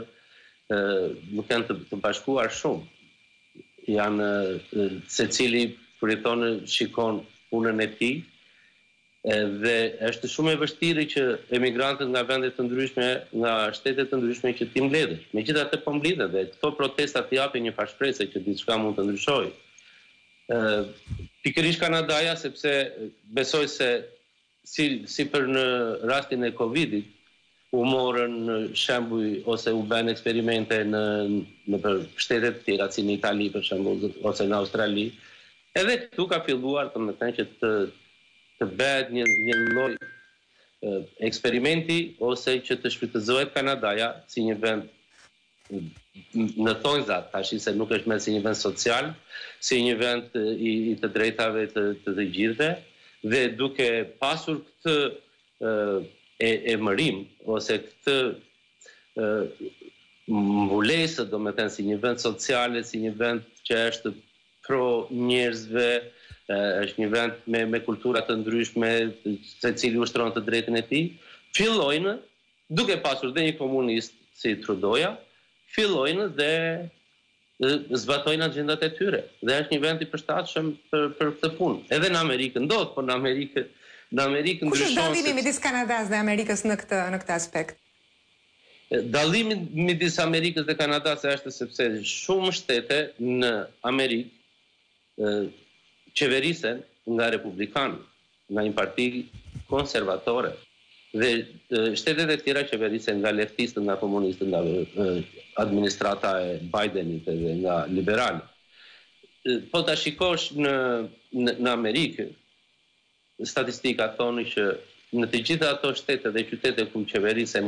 janë të bashkuar shumë. Janë secili kur i thonë shikon punën e tij, dhe është shumë e vështirë që emigrantët nga vende të ndryshme, nga shtete të ndryshme që ti mbledhesh. Megjithatë po mbledhen dhe këto protestat japin një shpresë që diçka mund të ndryshojë. Pikërisht Kanadaja, sepse besoj se si për në rastin e Covidit, u morën shembuj ose u bën eksperimente në shtete të tjera, si në Itali për shembull, ose në Australi. Edhe këtu ka filluar, domethënë që të bëhet një lloj eksperimenti ose që të shfrytëzohet Kanadaja si një vend në thonjzat, tash se nuk është më si një vend social, si një vend i të drejtave të gjithëve, dhe duke pasur këtë emërim ose këtë mbulesë, domethënë si një vend sociale, si një vend që është pro njerëzve, është një vend me kultura të ndryshme, secili ushtron të drejtën e tij, fillojnë, duke pasur dhe një komunist si Trudeauja, fillojnë dhe zbatojnë agjendat e tyre. Dhe është një vend i përshtatshëm për këtë punë. Edhe në Amerikë ndodh, por në Amerikë ndryshon. Kush është dallimi midis Kanadas dhe Amerikës në këtë aspekt? Dallimi midis Amerikës dhe Kanadas është sepse shumë shtete në Amerikë qeverisen nga republikanë, nga një parti konservatore, dhe shtetet e tjera qeverisen nga leftistët, nga komunistët, nga administrata e Bidenit dhe nga liberalët. Po ta shikosh në Amerikë, statistikat thonë që në të gjitha ato shtete dhe qytete ku qeverisen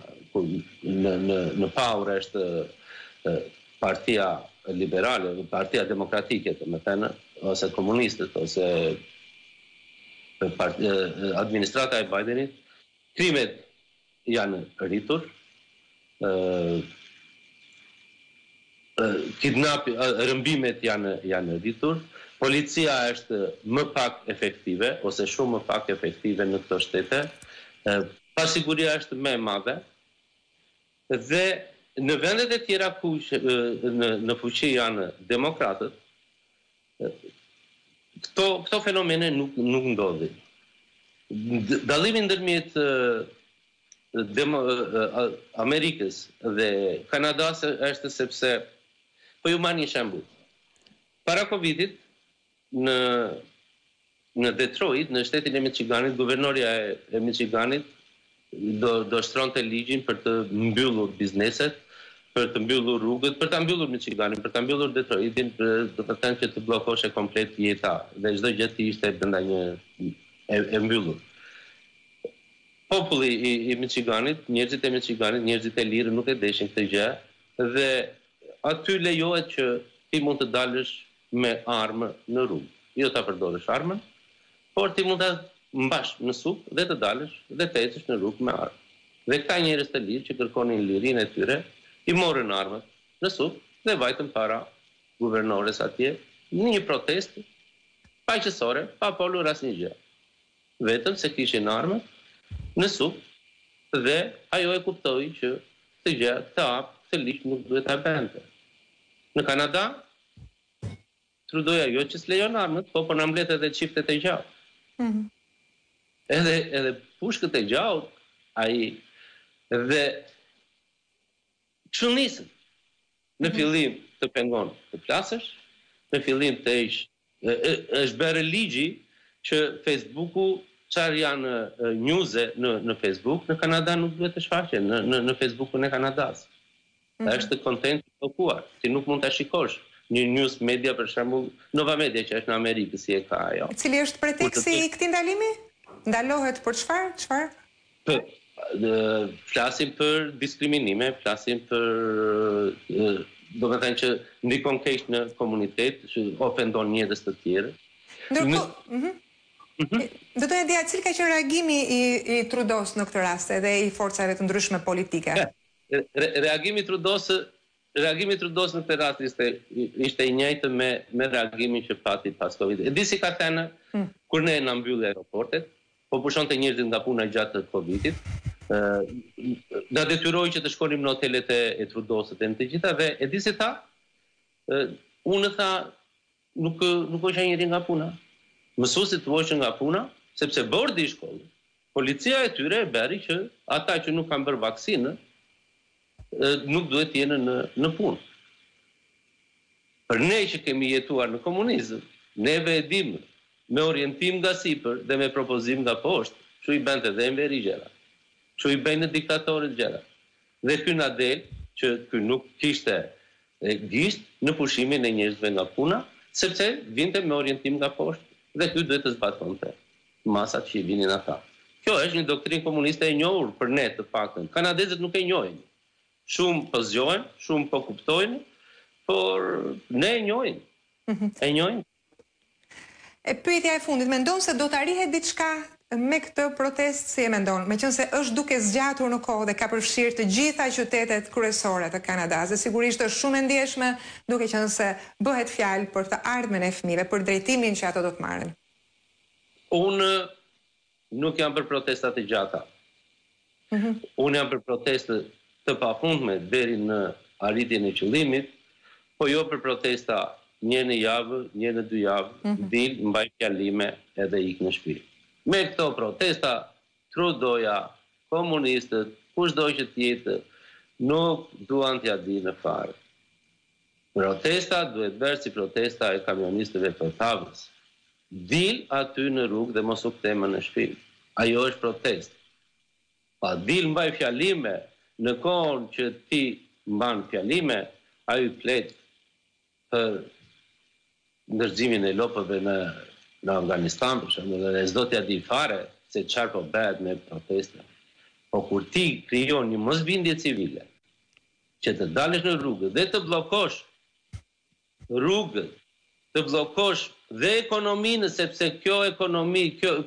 në power është partia liberale, partia demokratike, domethënë, ose komunistët, ose administrata e Bidenit, krimet janë rritur, rëmbimet janë rritur, policia është më pak efektive, ose shumë më pak efektive në këto shtete, pasiguria është më e madhe, dhe në vendet e tjera ku në fuqi janë demokratët, këto fenomene nuk ndodhin. Dallimi ndërmjet Amerikës dhe Kanadas është sepse, po ju marr një shembull. Para Covidit, në Detroit, në shtetin e Michiganit, guvernorja e Michiganit do shtronte ligjin për të mbyllur bizneset, për të mbyllur rrugët, për ta mbyllur Michiganin, për ta mbyllur Detroitin, do të thënë që të bllokoshe komplet jeta dhe çdo gjë ishte brenda një e mbyllur. populli i Michiganit, njerëzit e Michiganit, njerëzit e lirë nuk e deshin këtë gjë dhe aty lejohet që ti mund të dalësh me armë në rrugë. Jo ta përdorësh armën, por ti mund ta mbash në sup dhe të dalësh dhe të ecësh në rrugë me armë. Dhe këta njerëz të lirë që kërkonin lirinë e tyre, i morën armët në sup dhe vajtën para guvernores atje në një protestë paqësore, pa folur asnjë gjë. Vetëm se kishin armët në sup dhe ajo e kuptoi që këtë hap, këtë ligj nuk duhet ta bënte. Në Kanada, Trudeau jo që s'lejon armët, po na mblet edhe çiftet e gjallë. Edhe pushkët e gjallë, ai dhe kështu nisën. Në fillim të pengon të flasësh, në fillim të është bërë ligji që Facebooku, çfarë janë news'e në Facebook, në Kanada nuk duhet të shfaqen në Facebookun e Kanadas. Është content i bllokuar. Ti nuk mund ta shikosh një news media, për shembull, Nova Media që është në Amerikë, si e ka ajo. Cili është preteksti i këtij ndalimi? Ndalohet për çfarë? Flasim për diskriminime, flasim për do të thënë që ndikon keq në komunitet, që ofendon njerëz të tjerë. Ndërkohë, do të thoya cili ka qenë reagimi i Trudeaus në këtë rast edhe i forcave të ndryshme politike? Reagimi i Trudeaus në këtë rast ishte i njëjtë me reagimin që pati pas Covid. E di si ka thënë kur ne na mbyllë aeroportet, po pushonte njerëzit nga puna gjatë Covidit. Na detyroi që të shkonim në hotelet e Trudeaus e të gjitha dhe e di si tha, unë tha nuk është njëri nga puna. Mësuesit voqën nga puna, sepse bordi i shkollës, policia e tyre e bëri që ata që nuk kanë bërë vaksinë nuk duhet të jenë në punë. Për ne që kemi jetuar në komunizëm, neve e dimë me orientim nga sipër dhe me propozim nga poshtë, që i bënte dhe Enveri gjëra, që i bëjnë diktatorët gjëra. Dhe ky na del që ky nuk kishte gisht në pushimin e njerëzve nga puna, sepse vinte me orientim nga poshtë dhe ky duhet të zbatonte masat që i vinin ata. Kjo është një doktrinë komuniste e njohur për ne të paktën. Kanadezët nuk e njohin. Shumë po zgjohen, shumë po kuptojnë, por ne e njohim. E njohim. Pyetja e fundit, mendon se do të arrihet diçka me këtë protestë, si e mendon? Meqense është duke zgjatur në kohë dhe ka përfshirë të gjitha qytetet kryesore të Kanadas, dhe sigurisht është shumë e ndjeshme, duke qenë se bëhet fjalë për të ardhmen e fëmijëve, për drejtimin që ato do të marrin. Unë nuk jam për protesta të gjata. Unë jam për proteste të pafundme deri në arritjen e qëllimit, po jo për protesta një në javë, një në 2 javë, dil, mbaj fjalime edhe ik në shtëpi. Me këto protesta, Trudeauja, komunistët, kushdo që tjetë, nuk duan t'ja di në fare. Protesta duhet bërë si protesta e kamionistëve për Tavës. Dil aty në rrugë dhe mos u kthema në shtëpi. Ajo është protestë. Pa dil mbaj fjalime në kohën që ti mban fjalime, ai flet për ndërgjimin e lopëve në Afganistan, për shembull, dhe s'do t'ja di fare se çfarë po bëhet me protesta. Po kur ti krijon një mosbindje civile, që të dalësh në rrugë dhe të bllokosh rrugët, të bllokosh dhe ekonominë, sepse kjo ekonomi,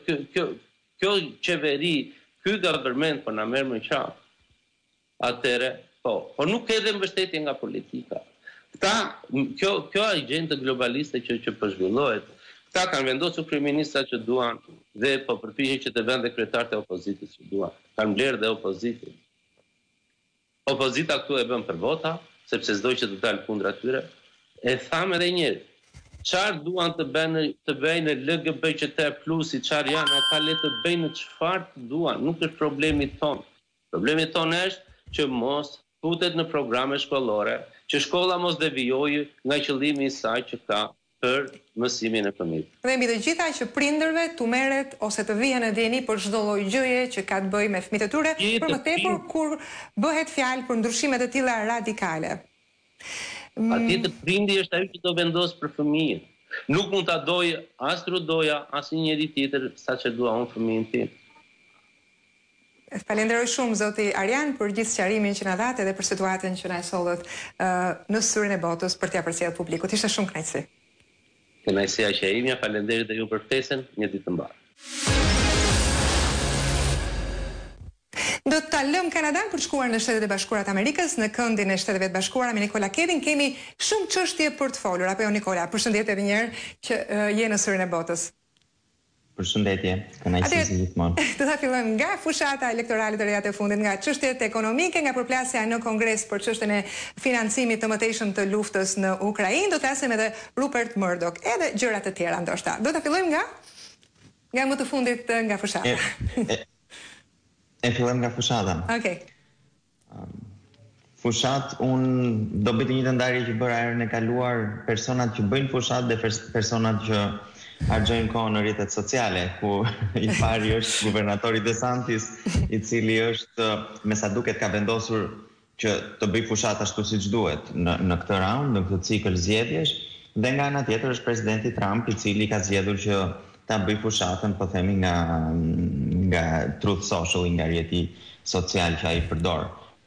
kjo qeveri, ky government po na merr më qafë. Atëre, po nuk ka edhe mbështetje nga politika. Kjo agjendë globaliste që po zhvillohet, këta kanë vendosur kryeministra që duan dhe po përpiqen që të vënë dhe kryetarët e opozitës që duan. Kanë mbledhur dhe opozitin. Opozita këtu e bën për vota, sepse s'do që të dalë kundra tyre. E tham edhe një herë, çfarë duan të bëjnë LGBTQ+, çfarë janë ata, le të bëjnë çfarë duan, nuk është problemi ton. Problemi ton është që mos futet në programe shkollore, që shkolla mos devijojë nga qëllimi i saj që ka për mësimin e fëmijëve. Dhe mbi të gjitha që prindërve t'u merret ose të vihen në dieni për çdo lloj gjëje që ka të bëjë me fëmijët e tyre, për më tepër kur bëhet fjalë për ndryshime të tilla radikale. Patjetër prindi është ai që do vendos për fëmijën. Nuk mund ta dojë as Trudeauja, as njëri tjetër saçi dua unë fëmijën tim. Falenderoj shumë zoti Arjan për gjithë sqarimin që na dhatë edhe për situatën që na sollët në syrin e botës për t'ia përcjellë publikut. Ishte shumë kënaqësi. Kënaqësia që imja, faleminderit edhe ju për ftesën, një ditë të mbarë. Do të lëm Kanadan për të shkuar në Shtetet e Bashkuara të Amerikës, në këndin e Shteteve të Bashkuara me Nikola Kedin. Kemi shumë çështje për të folur, apo jo Nikola? Përshëndetje edhe një herë që je në syrin e botës. Përshëndetje, kënaqësi si gjithmonë. Do ta fillojmë nga fushata elektorale të reja të fundit, nga çështjet ekonomike, nga përplasja në Kongres për çështjen e financimit të mëtejshëm të luftës në Ukrainë. Do të flasim edhe Rupert Murdoch, edhe gjëra të tjera ndoshta. Do ta fillojmë nga më të fundit nga fushata. E fillojmë nga fushata. Okej. Fushat, unë do bëj të njëjtën ndarje që bëra herën e kaluar, personat që bëjnë fushat dhe personat që harxojnë kohën në rrjetet sociale, ku i pari është guvernatori DeSantis, i cili është, me sa duket, ka vendosur që të bëj fushat ashtu siç duhet në këtë raund, në këtë cikël zgjedhjesh, dhe nga ana tjetër është presidenti Trump, i cili ka zgjedhur që ta bëj fushatën, po themi nga Truth Social, nga rrjeti social që ai përdor.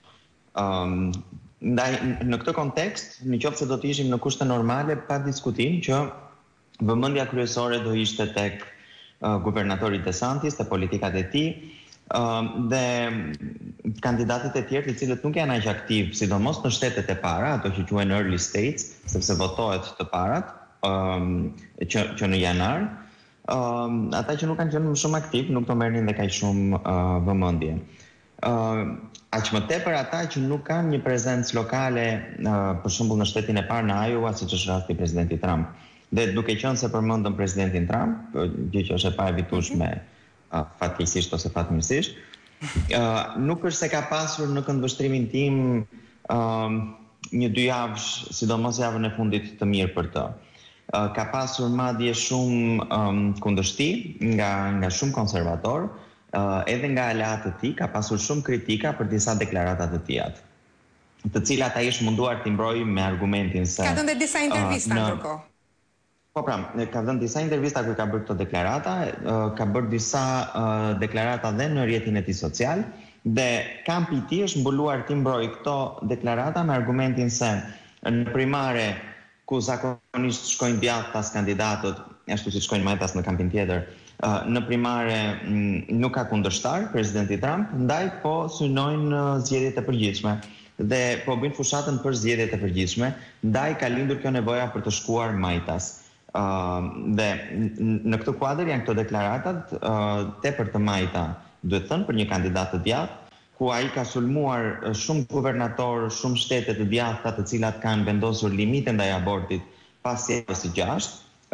Ndaj, në këtë kontekst, nëse do të ishim në kushte normale, pa diskutim që vëmendja kryesore do ishte tek guvernatori DeSantis, te politikat e tij, dhe kandidatët e tjerë të cilët nuk janë aq aktiv, sidomos në shtetet e para, ato që quhen early states, sepse votohet të parat, që në janar. Ata që nuk kanë qenë shumë aktiv, nuk do merrnin dhe kaq shumë vëmendje. Aq më tepër ata që nuk kanë një prezencë lokale, për shembull në shtetin e parë në Iowa, siç është rasti presidenti Trump. Dhe duke qenë se përmendëm presidentin Trump, gjë që është e paevitueshme fatkeqësisht ose fatmirësisht, nuk është se ka pasur në këndvështrimin tim një 2 javësh, sidomos javën e fundit, të mirë për të. Ka pasur madje shumë kundërshti nga shumë konservator, edhe nga aleatët e tij, ka pasur shumë kritika për disa deklarata të tija, të cilat ai është munduar t'i mbrojë me argumentin se ka dhënë disa intervista ndërkohë. Po pra, ka dhënë disa intervista ku ka bërë këto deklarata, ka bërë disa deklarata dhe në rrjetin e tij social, dhe kampi i tij është mbuluar t'i mbrojë këto deklarata me argumentin se në primare, ku zakonisht shkojnë djathtas kandidatët, ashtu si shkojnë majtas në kampin tjetër, në primare nuk ka kundërshtar presidenti Trump, ndaj po synojnë zgjedhjet e përgjithshme dhe po bëjnë fushatën për zgjedhjet e përgjithshme, ndaj ka lindur kjo nevoja për të shkuar majtas. Dhe në këtë kuadër janë këto deklaratat tepër të majta, duhet thënë, për një kandidat të djathtë, ku ai ka sulmuar shumë guvernatorë, shumë shtete të djathta të cilat kanë vendosur limite ndaj abortit pas javës së 6,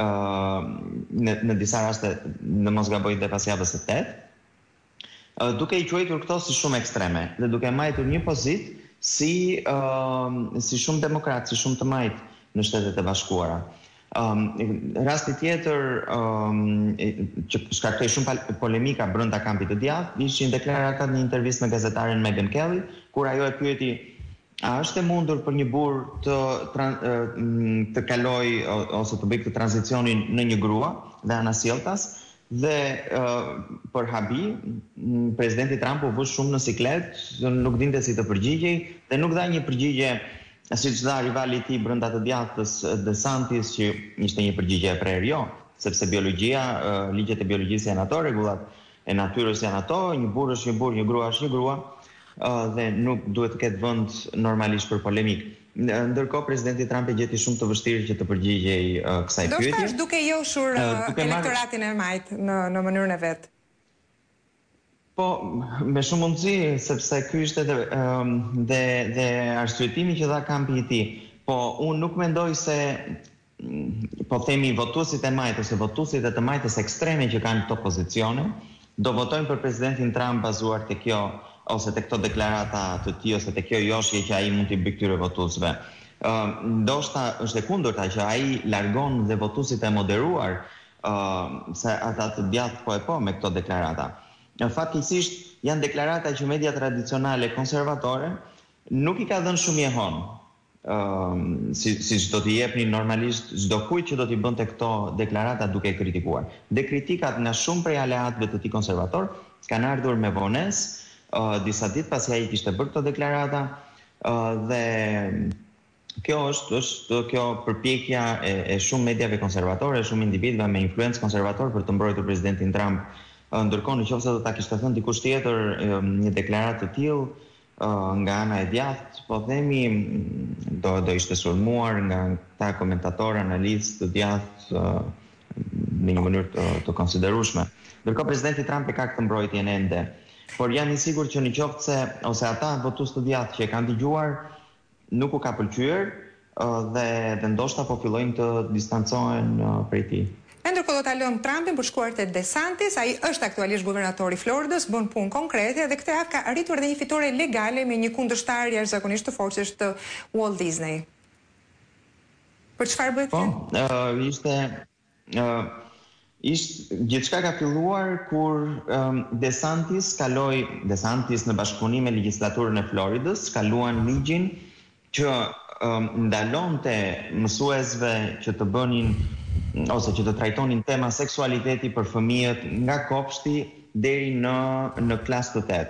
në disa raste në mos gaboj dhe pas javës së 8, duke i quajtur këto si shumë ekstreme dhe duke mbajtur një pozitë si shumë demokrat, si shumë të majtë në Shtetet e Bashkuara. Rasti tjetër që shkaktoi shumë polemika brenda kampit të djathtë ishin deklaratat në intervistë me gazetaren Megyn Kelly, kur ajo e pyeti a është e mundur për një burr të kaloj ose të bëjë këtë tranzicionin në një grua dhe anasjelltas, dhe për habi presidenti Trump u vë shumë në siklet, nuk dinte si të përgjigjej dhe nuk dha një përgjigje siç dha rivali i tij brenda të djathtës DeSantis, që ishte një përgjigje e prerë, jo, sepse biologjia, ligjet e biologjisë janë ato, rregullat e natyrës janë ato, një burr është një burr, një grua është një grua, dhe nuk duhet të ketë vend normalisht për polemik. Ndërkohë presidenti Trump e gjeti shumë të vështirë që të përgjigjej kësaj pyetje. Do të është duke joshur elektoratin e majt në mënyrën e vet. Po, me shumë mundësi, sepse ky ishte dhe arsyetimi që dha kampi i tij. Po, unë nuk mendoj se, po themi, votuesit e majtë ose votuesit e të majtës ekstreme që kanë këto pozicione, do votojnë për presidentin Trump bazuar te kjo ose te këto deklarata të tij ose te kjo joshje që ai mund t'i bëjë këtyre votuesve. Ndoshta është e kundërta që ai largon dhe votuesit e moderuar se ata të djathtë po me këto deklarata. Fatkeqësisht janë deklarata që media tradicionale konservatore nuk i ka dhënë shumë jehon, si do t'i jepni normalisht çdo kujt që do t'i bënte këto deklarata duke kritikuar. Dhe kritikat nga shumë prej aleatëve të tij konservator kanë ardhur me vonesë, disa ditë pasi ai kishte bërë këto deklarata dhe kjo është kjo përpjekja e shumë mediave konservatore, shumë individëve me influencë konservatore për të mbrojtur presidentin Trump. Ndërkohë nëse do ta kishte thënë dikush tjetër një deklaratë të tillë nga ana e djathtë, po themi, do ishte sulmuar nga ta komentatorë, analistë të djathtë në një mënyrë të konsiderueshme. Ndërkohë presidenti Trump e ka këtë mbrojtjen ende, por jam i sigurt që nëse ose ata votues të djathtë që e kanë dëgjuar nuk u ka pëlqyer dhe ndoshta po fillojnë të distancohen prej tij. Ndërkohë do ta lëm Trumpin për shkuar te DeSantis, ai është aktualisht guvernatori i Floridës, bën punë konkrete dhe këtë javë ka arritur edhe një fitore legale me një kundërshtar jashtëzakonisht të forcës të Walt Disney. Për çfarë bëhet kjo? Gjithçka ka filluar kur DeSantis në bashkëpunim me legjislaturën e Floridës, kaluan ligjin që ndalonte mësuesve që të bënin ose që të trajtonin tema seksualiteti për fëmijët nga kopshti deri në klasë të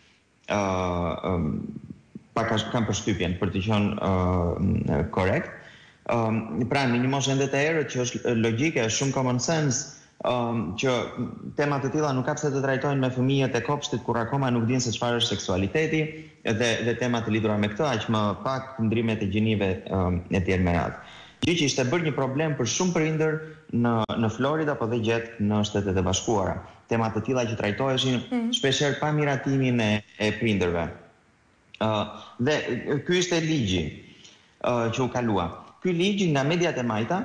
8. Pak kam përshtypjen për të qenë korrekt. Pra në një moshë ende të errët që është logjike, shumë common sense, që temat e tilla nuk ka pse të trajtojnë me fëmijët e kopshtit kur akoma nuk dinë se çfarë është seksualiteti dhe temat të lidhura me këtë, aq më pak ndrimet e gjinive e tjerë me radhë. Gjë që ishte bërë një problem për shumë prindër në Florida po dhe gjatë në Shtetet e Bashkuara. Temat të tilla që trajtoheshin shpeshherë pa miratimin e prindërve. Dhe ky ishte ligji që u kalua. Ky ligj nga mediat e majta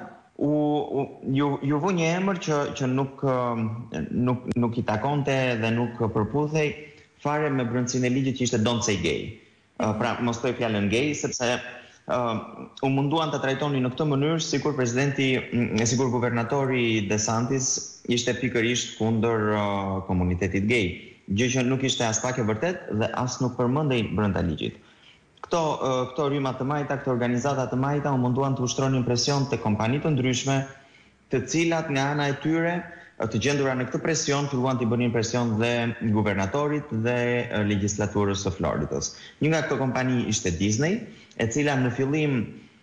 ju vë një emër që nuk i takonte dhe nuk përputhej fare me brendësinë e ligjit që ishte Don't Say Gay. Pra mos thoj fjalën gay sepse u munduan të trajtonin në këtë mënyrë sikur guvernatori DeSantis ishte pikërisht kundër komunitetit gay, gjë që nuk ishte as pak e vërtet dhe as nuk përmendej brenda ligjit. Këto rryma të majta, këto organizata të majta u munduan të ushtronin presion te kompani të ndryshme, të cilat nga ana e tyre të gjendura në këtë presion filluan të bënin presion dhe guvernatorit dhe legjislaturës së Floridës. Një nga këto kompani ishte Disney, e cila në fillim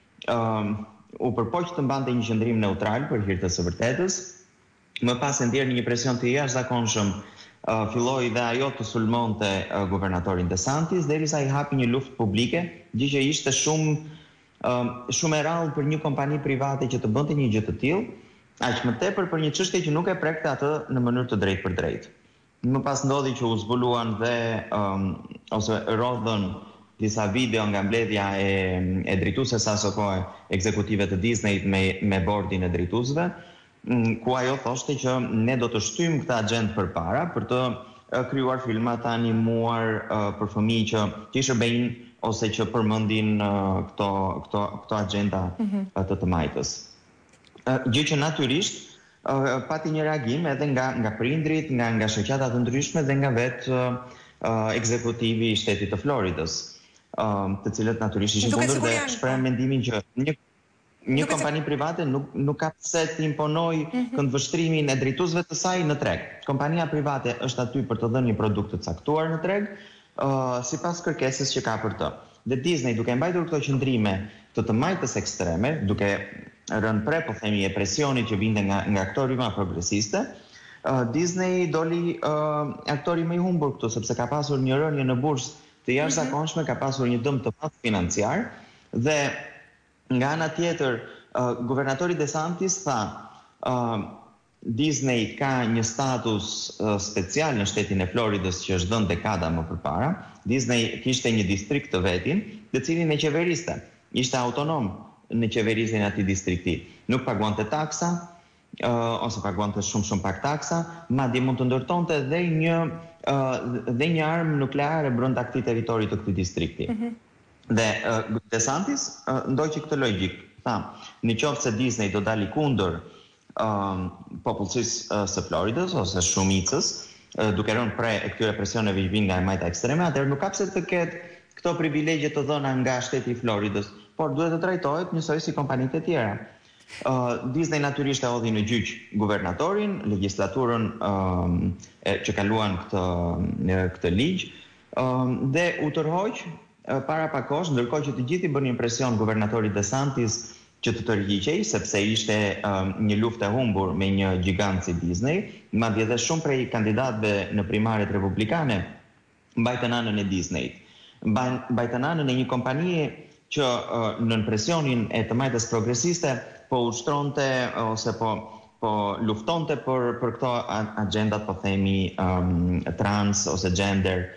u përpoq të mbante një qëndrim neutral për hir të së vërtetës, më pas e ndjerë një presion të jashtëzakonshëm, filloi dhe ajo të sulmonte guvernatorin DeSantis derisa i hapi një luftë publike, gjë që ishte shumë e rrallë për një kompani private që të bënte një gjë të tillë, aq më tepër për një çështje që nuk e prekte atë në mënyrë të drejtë për drejtë. Më pas ndodhi që u zbuluan dhe ose rodhën disa video nga mbledhja e drejtuesës së asaj kohe ekzekutive të Disney me bordin e drejtuesve, ku ajo thoshte që ne do të shtyjmë këtë agjend përpara për të krijuar filma të animuar për fëmijë që shërbejnë ose që përmendin këto agjenda të majtës. Gjë që natyrisht pati një reagim edhe nga prindrit, nga shoqata të ndryshme dhe nga vetë ekzekutivi i shtetit të Floridës, të cilët natyrisht ishin kundër dhe shprehen mendimin që një kompani private nuk ka pse të imponoj këndvështrimin e drejtuesve të saj në treg. Kompania private është aty për të dhënë një produkt të caktuar në treg, sipas kërkesës që ka për të. Dhe Disney, duke mbajtur këto qëndrime të majtës ekstreme, duke rënë pre, po themi, e presionit që vinte nga këto rryma progresiste, Disney doli aktori më i humbur këtu, sepse ka pasur një rënje në bursë të jashtëzakonshme, ka pasur një dëm të madh financiar dhe nga ana tjetër, guvernatori DeSantis tha Disney ka një status special në shtetin e Floridës që është dhënë dekada më përpara. Disney kishte një distrikt të vetin, të cilin e qeveriste. Ishte autonom në qeverisjen e atij distrikti. Nuk paguante taksa, ose paguante shumë pak taksa, madje mund të ndërtonte dhe një armë nukleare brenda këtij territori të këtij distrikti. Dhe DeSantis ndoqi këtë logjik. Tha, në qoftë se Disney do dali kundër popullsisë së Floridës ose shumicës, duke rënë pre e këtyre presioneve që vinë nga e majta ekstreme, atëherë nuk ka pse të ketë këto privilegje të dhëna nga shteti i Floridës, por duhet të trajtohet njësoj si kompanitë e tjera. Disney natyrisht e hodhi në gjyq guvernatorin, legjislaturën që kaluan këtë ligj, Dhe u tërhoq para pak kohësh, ndërkohë që të gjithë i bënë impresion guvernatorit DeSantis që të tërhiqej, sepse ishte një luftë e humbur me një gjigant si Disney, madje edhe shumë prej kandidatëve në primaret republikane mbajtën anën e Disneyt. Mbajtën anën e një kompanie që nën presionin e të majtës progresiste po ushtronte ose po luftonte për këto agendat, po themi trans ose gender,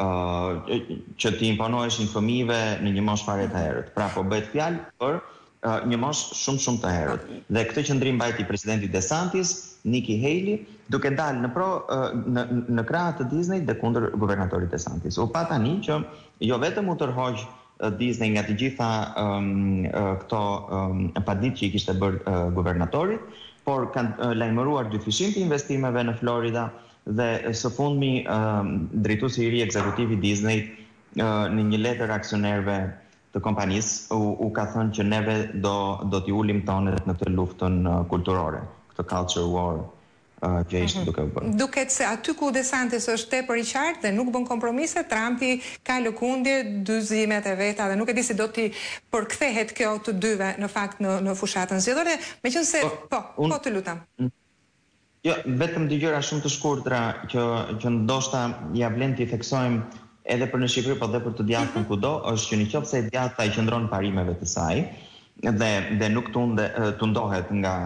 që t'i imponoheshin fëmijëve në një moshë fare të herët. Pra po bëhet fjalë për një moshë shumë të herët. Dhe këtë qëndrim mbajti presidenti DeSantis, Nikki Haley, duke dalë në krah të Disney dhe kundër guvernatorit DeSantis. U pa tani që jo vetëm u tërhoq Disney nga të gjitha këto padit që i kishte bërë guvernatorit, por kanë lajmëruar dyfishim të investimeve në Florida dhe së fundmi drejtuesi i ri ekzekutivi Disney në një letër aksionerëve të kompanisë u ka thënë që neve do t'i ulim tonet në këtë luftën kulturore, këtë culture war që ishte duke u bërë. Duket se aty ku DeSantis është tepër i qartë dhe nuk bën kompromise, Trumpi ka lëkundje, dyzimet e veta dhe nuk e di si do t'i përkthehet kjo të dyve në fakt në fushatën zgjedhore, meqense po të lutem. Jo, vetëm dy gjëra shumë të shkurtra që ndoshta ja vlen t'i theksojmë edhe për në Shqipëri, po dhe për të djathtën kudo, është që nëse e djathta i qëndron parimeve të saj dhe nuk tundohet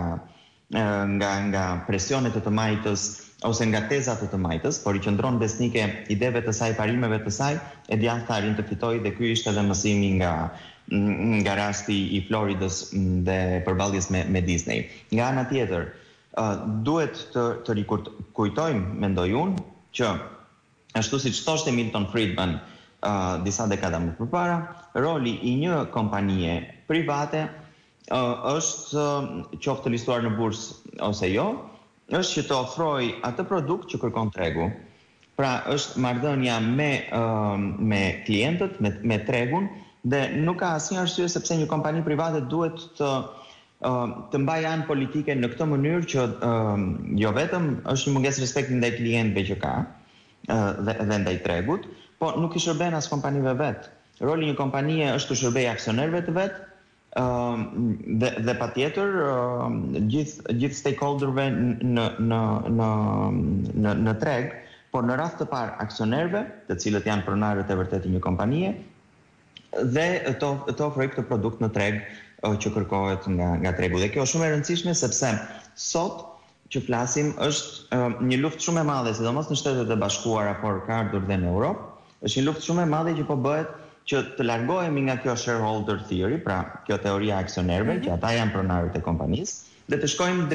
nga presionet të majtës ose nga tezat të majtës, por i qëndron besnike ideve të saj, parimeve të saj, e djathta arrin të fitojë dhe ky ishte edhe mësimi nga rasti i Floridës dhe përballjes me Disney. Nga ana tjetër, duhet të rikujtojmë, mendoj unë, që ashtu siç thoshte Milton Friedman disa dekada më përpara, roli i një kompanie private është, qoftë listuar në bursë ose jo, është që të ofrojë atë produkt që kërkon tregu. Pra është marrëdhënia me klientët, me tregun, dhe nuk ka asnjë arsye sepse një kompani private duhet të mbajë anë politike në këtë mënyrë që jo vetëm është një mungesë respekti ndaj klientëve që ka dhe ndaj tregut, po nuk i shërben as kompanive vet. Roli një kompanie është të shërbejë aksionerëve të vet dhe patjetër gjithë stakeholderëve në treg, por në rast të parë aksionerëve, të cilët janë pronarët e vërtetë një kompanie, dhe të ofrojë këtë produkt në treg që kërkohet nga tregu. Dhe kjo është shumë e rëndësishme sepse sot që flasim është një luftë shumë e madhe, sidomos në Shtetet e Bashkuara, por ka ardhur dhe në Europë. Është një luftë shumë e madhe që po bëhet që të largohemi nga kjo shareholder theory, pra kjo teoria e aksionerëve, që ata janë pronarët e kompanisë, dhe të shkojmë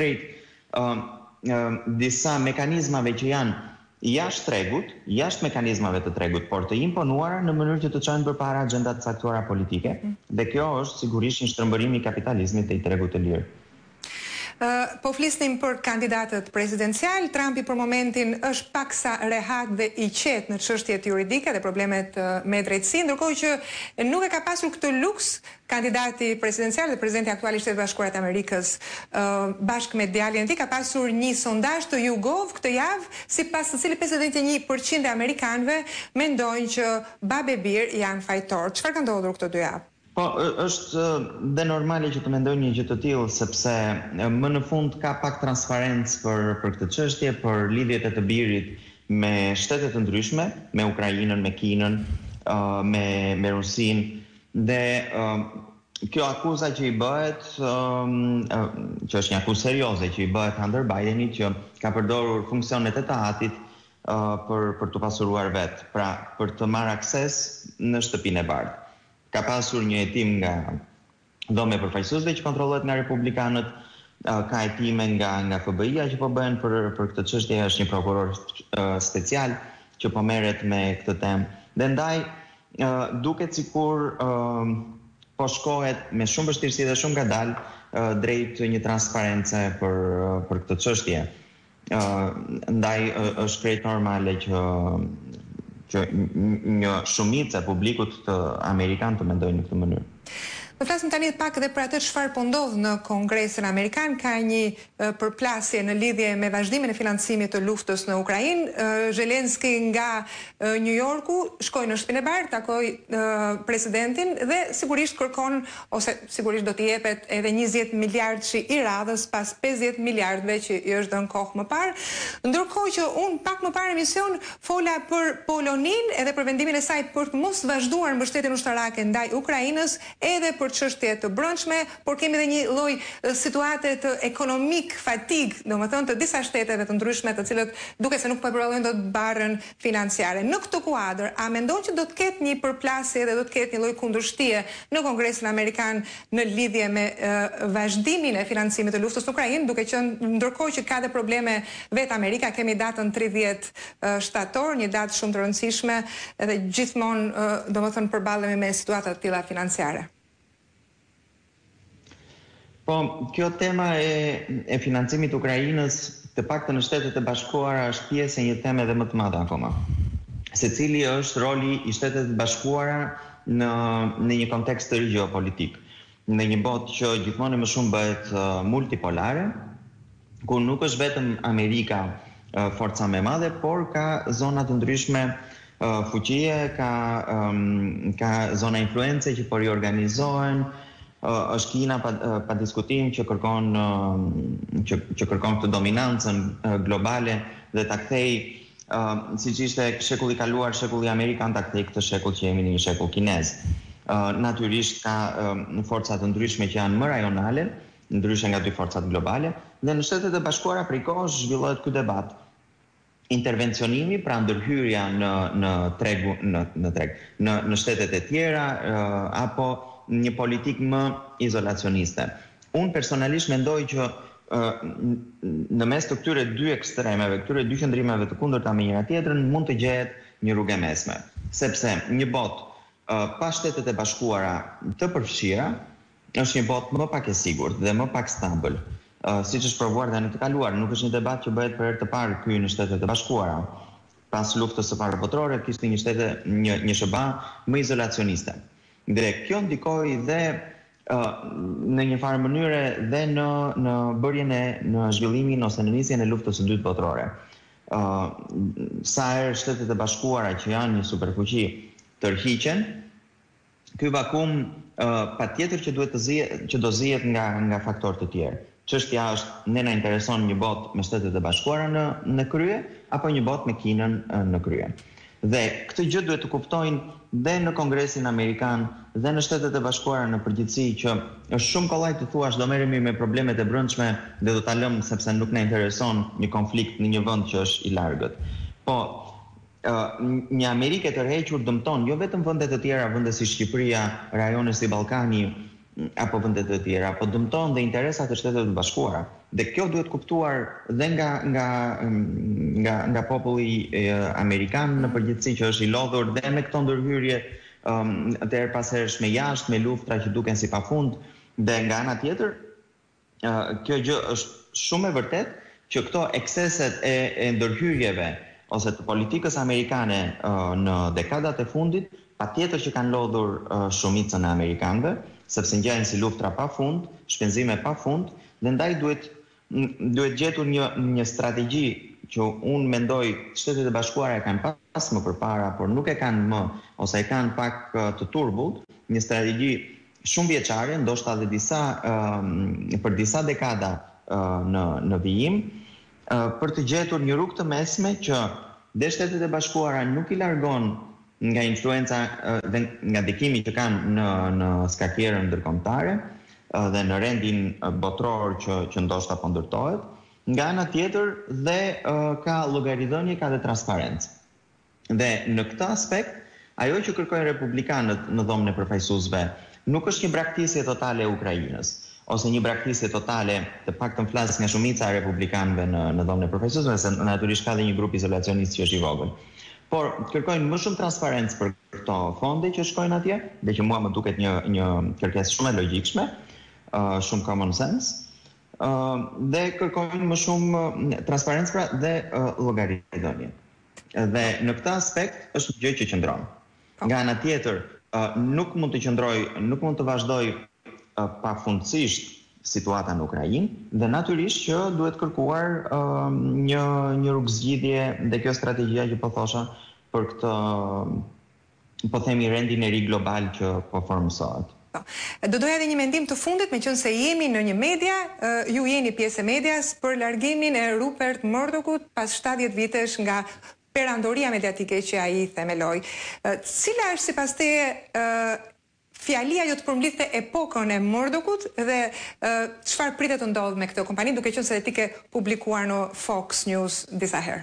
drejt disa mekanizmave që janë jashtë tregut, jashtë mekanizmave të tregut, por të imponuara në mënyrë që të çojnë përpara agjendat të caktuara politike, dhe kjo është sigurisht një shtrëmbërim i kapitalizmit dhe i tregut të lirë. Po flisnim për kandidatët presidencial, Trumpi për momentin është paksa rehat dhe i qetë në çështjet juridike dhe problemet me drejtësi, ndërkohë që nuk e ka pasur këtë luks kandidati presidencial dhe presidenti aktual i Shtetit Bashkuar të Amerikës bashkë me djalin e tij. Ka pasur një sondazh të YouGov këtë javë, sipas të cilit 51% e amerikanëve mendojnë që babë e birë janë fajtor. Çfarë ka ndodhur këtë 2 javë? Po, është dhe normale që të mendojnë një gjë të tillë, sepse më në fund ka pak transparencë për këtë çështje, për lidhjet e të birit me shtete të ndryshme, me Ukrainën, me Kinën, me Rusinë, dhe kjo akuza që i bëhet, që është një akuzë serioze që i bëhet Hunter Bidenit, që ka përdorur funksionet e të hatit për të pasuruar vetë, pra për të marrë akses në shtëpinë e bardhë. Ka pasur një hetim nga dhoma e përfaqësuesve që kontrollohet nga republikanët, ka hetime nga FBI-ja që po bëhen për këtë çështje, është një prokuror special që po merret me këtë temë. Dhe ndaj duket sikur po shkohet me shumë vështirësi dhe shumë ngadalë drejt një transparence për këtë çështje. Ndaj është krejt normale që një shumicë e publikut të amerikan të mendojnë në këtë mënyrë. Do flasim tani pak edhe për atë çfarë po ndodh në Kongresin Amerikan. Ka një përplasje në lidhje me vazhdimin e financimit të luftës në Ukrainë. Zelenski nga New Yorku shkoi në Shtëpinë e Bardhë, takoi presidentin dhe sigurisht kërkon, ose sigurisht do t'i jepet edhe 20 miliardësh i radhës pas 50 miliardëve që i është dhënë kohë më parë. Ndërkohë që unë pak më parë emision fola për Poloninë edhe për vendimin e saj për të mos vazhduar mbështetjen ushtarake ndaj Ukrainës, edhe për çështje të brendshme, por kemi edhe një lloj situate të ekonomik fatig, domethënë të disa shteteve të ndryshme, të cilët duket se nuk po përballojnë dot barrën financiare. Në këtë kuadër, a mendon që do të ketë një përplasje dhe do të ketë një lloj kundërshtie në Kongresin Amerikan në lidhje me vazhdimin e financimit të luftës në Ukrainë, duke qenë ndërkohë që ka dhe probleme vetë Amerika, kemi datën 30 shtator, një datë shumë të rëndësishme, edhe gjithmonë domethënë përballemi me situata të tilla financiare. Po, kjo tema e financimit Ukrainës, të paktën në Shtetet e Bashkuara, është pjesë e një teme edhe më të madhe akoma. Secili është roli i Shtetet e Bashkuara në një kontekst të ri gjeopolitik, në një botë që gjithmonë më shumë bëhet multipolare, ku nuk është vetëm Amerika forca më e madhe, por ka zona të ndryshme fuqie, ka zona influence që po riorganizohen. Është Kina pa diskutim që kërkon këtë dominancën globale dhe ta kthej siç ishte shekulli i kaluar, shekulli amerikan, ta kthej këtë shekull që jemi në një shekull kinez. Natyrisht ka forca të ndryshme që janë më rajonale, ndryshe nga dy forcat globale, dhe në Shtetet e Bashkuara prej kohësh zhvillohet ky debat. Intervencionimi, pra ndërhyrja në shtetet e tjera apo një politik më izolacioniste. Unë personalisht mendoj që në mes të këtyre dy ekstremeve, këtyre dy qëndrimeve të kundërta me njëra tjetrën, mund të gjehet një rrugë e mesme. Sepse një botë pa Shtetet e Bashkuara të përfshira është një botë më pak e sigurt dhe më pak stabil. Siç është provuar dhe në të kaluar, nuk është një debat që bëhet për herë të parë këy në Shtetet e Bashkuara. Pas luftës së parë botërore kishte një SBA më izolacioniste. Dhe kjo ndikoi dhe në një farë mënyre dhe në bërjen në zhvillimin ose në nisjen e luftës së dytë botërore. Sa herë Shtetet e Bashkuara që janë një superfuqi tërhiqen, ky vakum patjetër që do zihet nga faktorë të tjerë. Çështja është, ne na intereson një botë me Shtetet e Bashkuara në krye apo një botë me Kinën në krye. Dhe këtë gjë duhet të kuptojnë dhe në Kongresin Amerikan dhe në Shtetet e Bashkuara në përgjithësi, që është shumë kollaj të thuash do merremi me problemet e brendshme dhe do ta lëmë sepse nuk na intereson një konflikt në një vend që është i largët. Po një Amerikë e tërhequr dëmton jo vetëm vende të tjera, vende si Shqipëria, rajone si Ballkani apo vende të tjera, po dëmton dhe interesat e Shtetit të Bashkuara. Dhe kjo duhet kuptuar dhe nga populli amerikan në përgjithësi, që është i lodhur dhe me këto ndërhyrje të her pas hershme jashtë, me luftra që duken si pafund, dhe nga ana tjetër, kjo gjë është shumë e vërtet që këto ekseset e ndërhyrjeve ose të politikës amerikane në dekadat e fundit, patjetër që kanë lodhur shumicën e amerikanëve, sepse ngjajnë si luftra pa fund, shpenzime pa fund, dhe ndaj duhet gjetur një strategji që unë mendoj Shtetet e Bashkuara e kanë pas më përpara, por nuk e kanë më, ose e kanë pak të turbullt, një strategji shumë vjeçare, ndoshta edhe për disa dekada në vijim, për të gjetur një rrugë të mesme që dhe Shtetet e Bashkuara nuk i largon nga influenca dhe nga ndikimi që kanë në skakierën ndërkombëtare dhe në rendin botror që ndoshta po ndërtohet. Nga ana tjetër dhe ka llogaridhënie, ka dhe transparencë. Dhe në këtë aspekt, ajo që kërkojnë republikanët në dhomën e përfaqësuesve nuk është një braktisje totale e Ukrainës, ose një braktisje totale, të paktën flas nga shumica e republikanëve në dhomën e përfaqësuesve, se natyrisht ka dhe një grup izolacionist që është i vogël. Por kërkojnë më shumë transparencë për këto fonde që shkojnë atje, dhe që mua më duket një kërkesë shumë e logjikshme, shumë common sense, dhe kërkojnë më shumë transparencë pra dhe llogaridhënie. Dhe në këtë aspekt është gjë që qëndron. Nga ana tjetër, nuk mund të vazhdoj pafundësisht situata në Ukrainë dhe natyrisht që duhet kërkuar një rrugëzgjidhje dhe kjo strategjia që po thosha për këtë, po themi, rendin e ri global që po formësohet. Do doja edhe një mendim të fundit, me qënë se jemi në një media, ju jeni pjesë e medias, për largimin e Rupert Murdochut pas 70 vitesh nga perandoria mediatike që ai themeloi. Cila është sipas teje fjalia jo të përmbledhte epokën e Murdochut dhe çfarë pritet të ndodhë me këtë kompani, duke qenë se ti ke publikuar në Fox News disa herë?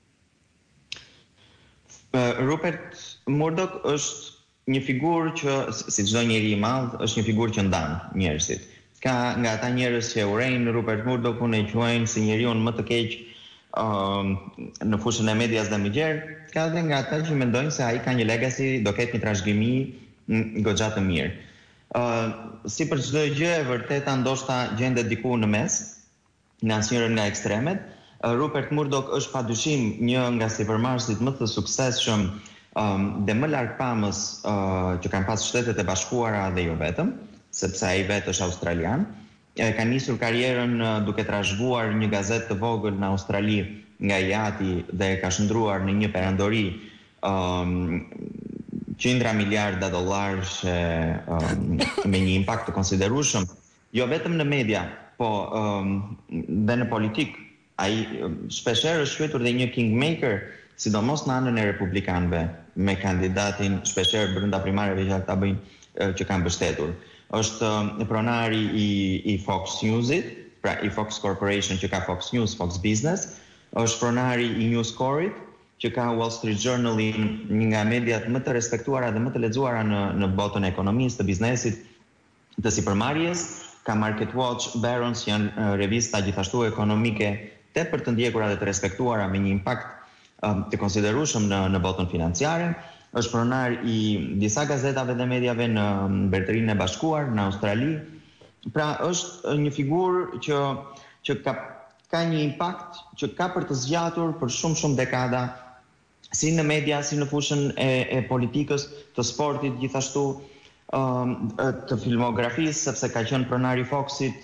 Rupert Murdoch është një figurë që, si çdo njeri i madh, është një figurë që ndan njerëzit. Ka nga ata njerëz që urrejnë Rupert Murdochun e quajnë si njeriu më të keq në fushën e medias dhe më gjerë, ka edhe nga ata që mendojnë se ai ka një legacy, do ketë një trashëgimi goxha të mirë. Si për çdo gjë e vërteta ndoshta gjendet diku në mes, në asnjërin nga ekstremet. Rupert Murdoch është padyshim një nga sipërmarrësit më të suksesshëm dhe më largpamës që kanë pas Shtetet e Bashkuara dhe jo vetëm, sepse ai vetë është australian. Ka nisur karrierën duke trashëguar një gazetë të vogël në Australi nga jati dhe ka shndruar në një perandori qindra miliarda dollarësh me një impakt të konsiderueshëm, jo vetëm në media, po dhe në politik. Ai shpeshherë është quajtur dhe një kingmaker, sidomos në anën e republikanëve, me kandidatin shpeshherë brenda primareve që ata bëjnë që kanë mbështetur. Është pronari i Fox Newsit, pra i Fox Corporation që ka Fox News, Fox Business, është pronari i News Corp-it, që ka Wall Street Journalin, një nga mediat më të respektuara dhe më të lexuara në botën e ekonomisë, të biznesit, të sipërmarrjes, ka Market Watch, Barron's, që janë revista gjithashtu ekonomike tepër të ndjekura dhe të respektuara me një impakt të konsiderueshëm në botën financiare. Është pronar i disa gazetave dhe mediave në Mbretërinë e Bashkuar, në Australi. Pra është një figurë që ka një impakt që ka për të zgjatur për shumë dekada, si në media, si në fushën e politikës, të sportit gjithashtu, të filmografisë, sepse ka qenë pronar i Foxit,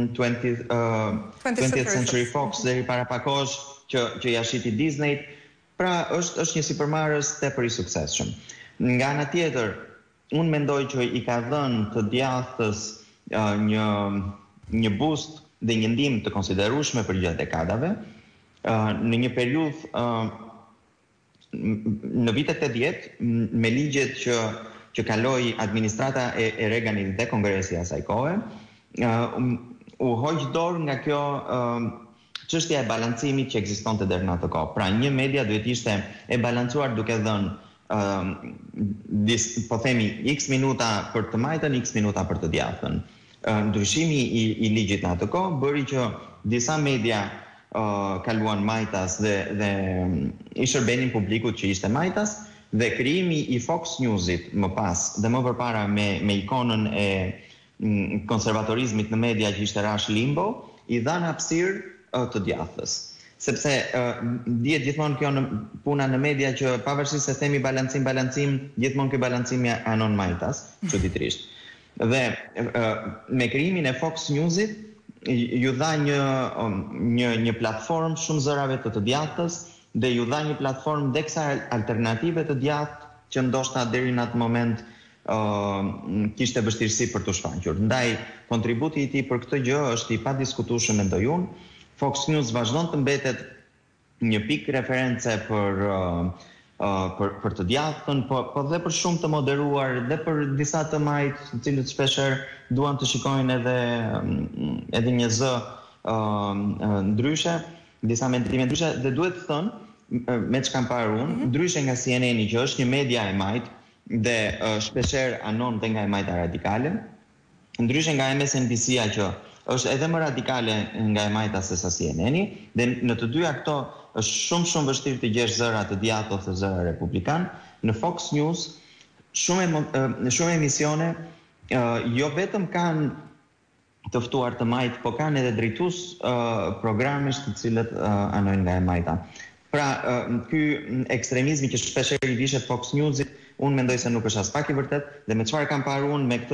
20th Century Fox deri para pak kohësh që ja shiti Disney. Pra është një sipërmarrës tepër i suksesshëm. Nga ana tjetër, unë mendoj që i ka dhënë të djathtës një boost dhe një ndihmë të konsiderueshme për gjatë dekadave. Në një periudhë në vitet 80, me ligjet që kaloi administrata e Reaganit dhe Kongresi asaj kohe, u hoq dorë nga kjo çështja e balancimit që ekzistonte deri në atë kohë. Pra një media duhet ishte e balancuar duke dhënë po themi x minuta për të majtën, x minuta për të djathtën. Ndryshimi i ligjit në atë kohë bëri që disa media kaluan majtas dhe i shërbenin publikut që ishte majtas, dhe krijimi i Fox Newsit më pas dhe më përpara me ikonën e konservatorizmit në media që ishte Rush Limbaugh, i dhanë hapësirë të djathtës. Sepse dihet gjithmonë kjo puna në media që pavarësisht se themi balancim, gjithmonë ky balancim anon majtas, çuditërisht. Dhe me krijimin e Fox Newsit ju dha një platformë shumë zërave të djathtës dhe ju dha një platformë dhe kësaj alternative të djathtë që ndoshta deri në atë moment kishte vështirësi për të shfaqur. Ndaj kontributi i tij për këtë gjë është i padiskutueshëm, mendoj unë. Fox News vazhdon të mbetet një pikë reference për të djathtën, po dhe për shumë të moderuar dhe për disa të majtë, të cilët shpeshherë duan të shikojnë edhe një zë ndryshe, disa mendime ndryshe, dhe duhet të thënë, me që kam parë unë, ndryshe nga CNN-i që është një media e majtë dhe shpeshherë anon dhe nga e majta radikale, ndryshe nga MSNBC-a që është edhe më radikale nga e majta se sa CNN-i, dhe në të dyja këto është shumë vështirë të gjesh zëra të djathtë ose zëra republikan. Në Fox News shumë emisione jo vetëm kanë të ftuar të majtë, po kanë edhe drejtues programesh të cilët anojnë nga e majta. Pra, ky ekstremizmi që shpeshherë i vishet Fox Newsit unë mendoj se nuk është as pak i vërtet, dhe me çfarë kam parë unë me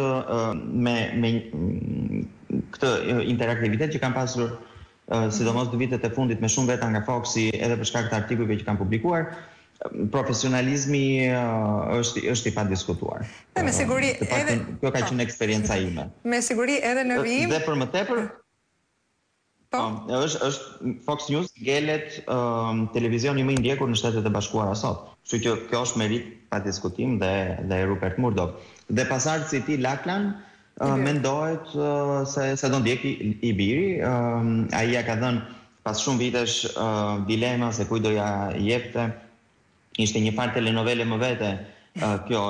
këtë interaktivitet që kam pasur sidomos 2 vitet e fundit me shumë veta nga Foxi edhe për shkak të artikujve që kanë publikuar, profesionalizmi është i padiskutuar. Me siguri edhe kjo ka qenë eksperienca ime. Me siguri edhe në vijim. Dhe për më tepër, është Fox News gelet televizioni më i ndjekur në Shtetet e Bashkuara sot. Kështu që kjo është merit pa diskutim dhe Rupert Murdoch. Dhe pasardhësi i tij Lachlan mendohet se do ndjeki i biri. Ai ja ka dhënë pas shumë vitesh dilema se kujt do ja jepte. Ishte një farë telenovele më vete kjo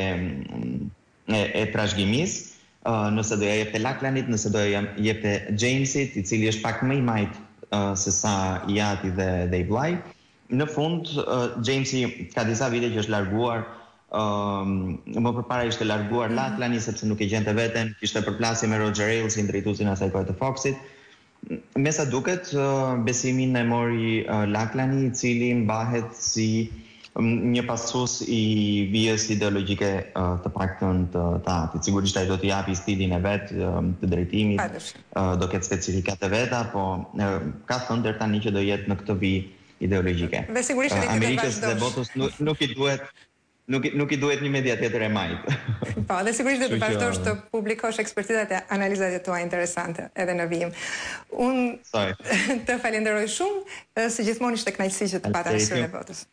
e trashëgimisë. Nëse do ja jepte Lachlanit, nëse do ja jepte Jamesit, i cili është pak më i majt se sa i Ati dhe i vllai. Në fund, Jamesi ka disa vite që është larguar, më përpara ishte larguar Lachlani sepse nuk e gjente veten, kishte përplasje me Roger Ailes, si drejtuesin asaj kohe të Foxit. Me sa duket, besimin e mori Lachlani, i cili mbahet si një pasues i vijës ideologjike të paktën të Atit. Sigurisht ai do t'i japi stilin e vet të drejtimit, do ketë specifikat e veta, po ka thënë deri tani që do jetë në këtë vijë ideologjike. Dhe sigurisht Amerikës dhe botës nuk i duhet një media tjetër e majt. Po, dhe sigurisht do të vazhdosh të publikosh ekspertizat e analizat e tua interesante edhe në vijim. Unë të falenderoj shumë, si gjithmonë ishte kënaqësi që të pata në Syrin e Botës.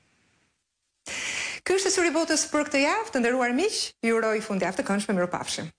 Ky është Syri i Botës për këtë javë, të nderuar miq, ju uroj fundjavë të këndshme, mirupafshim.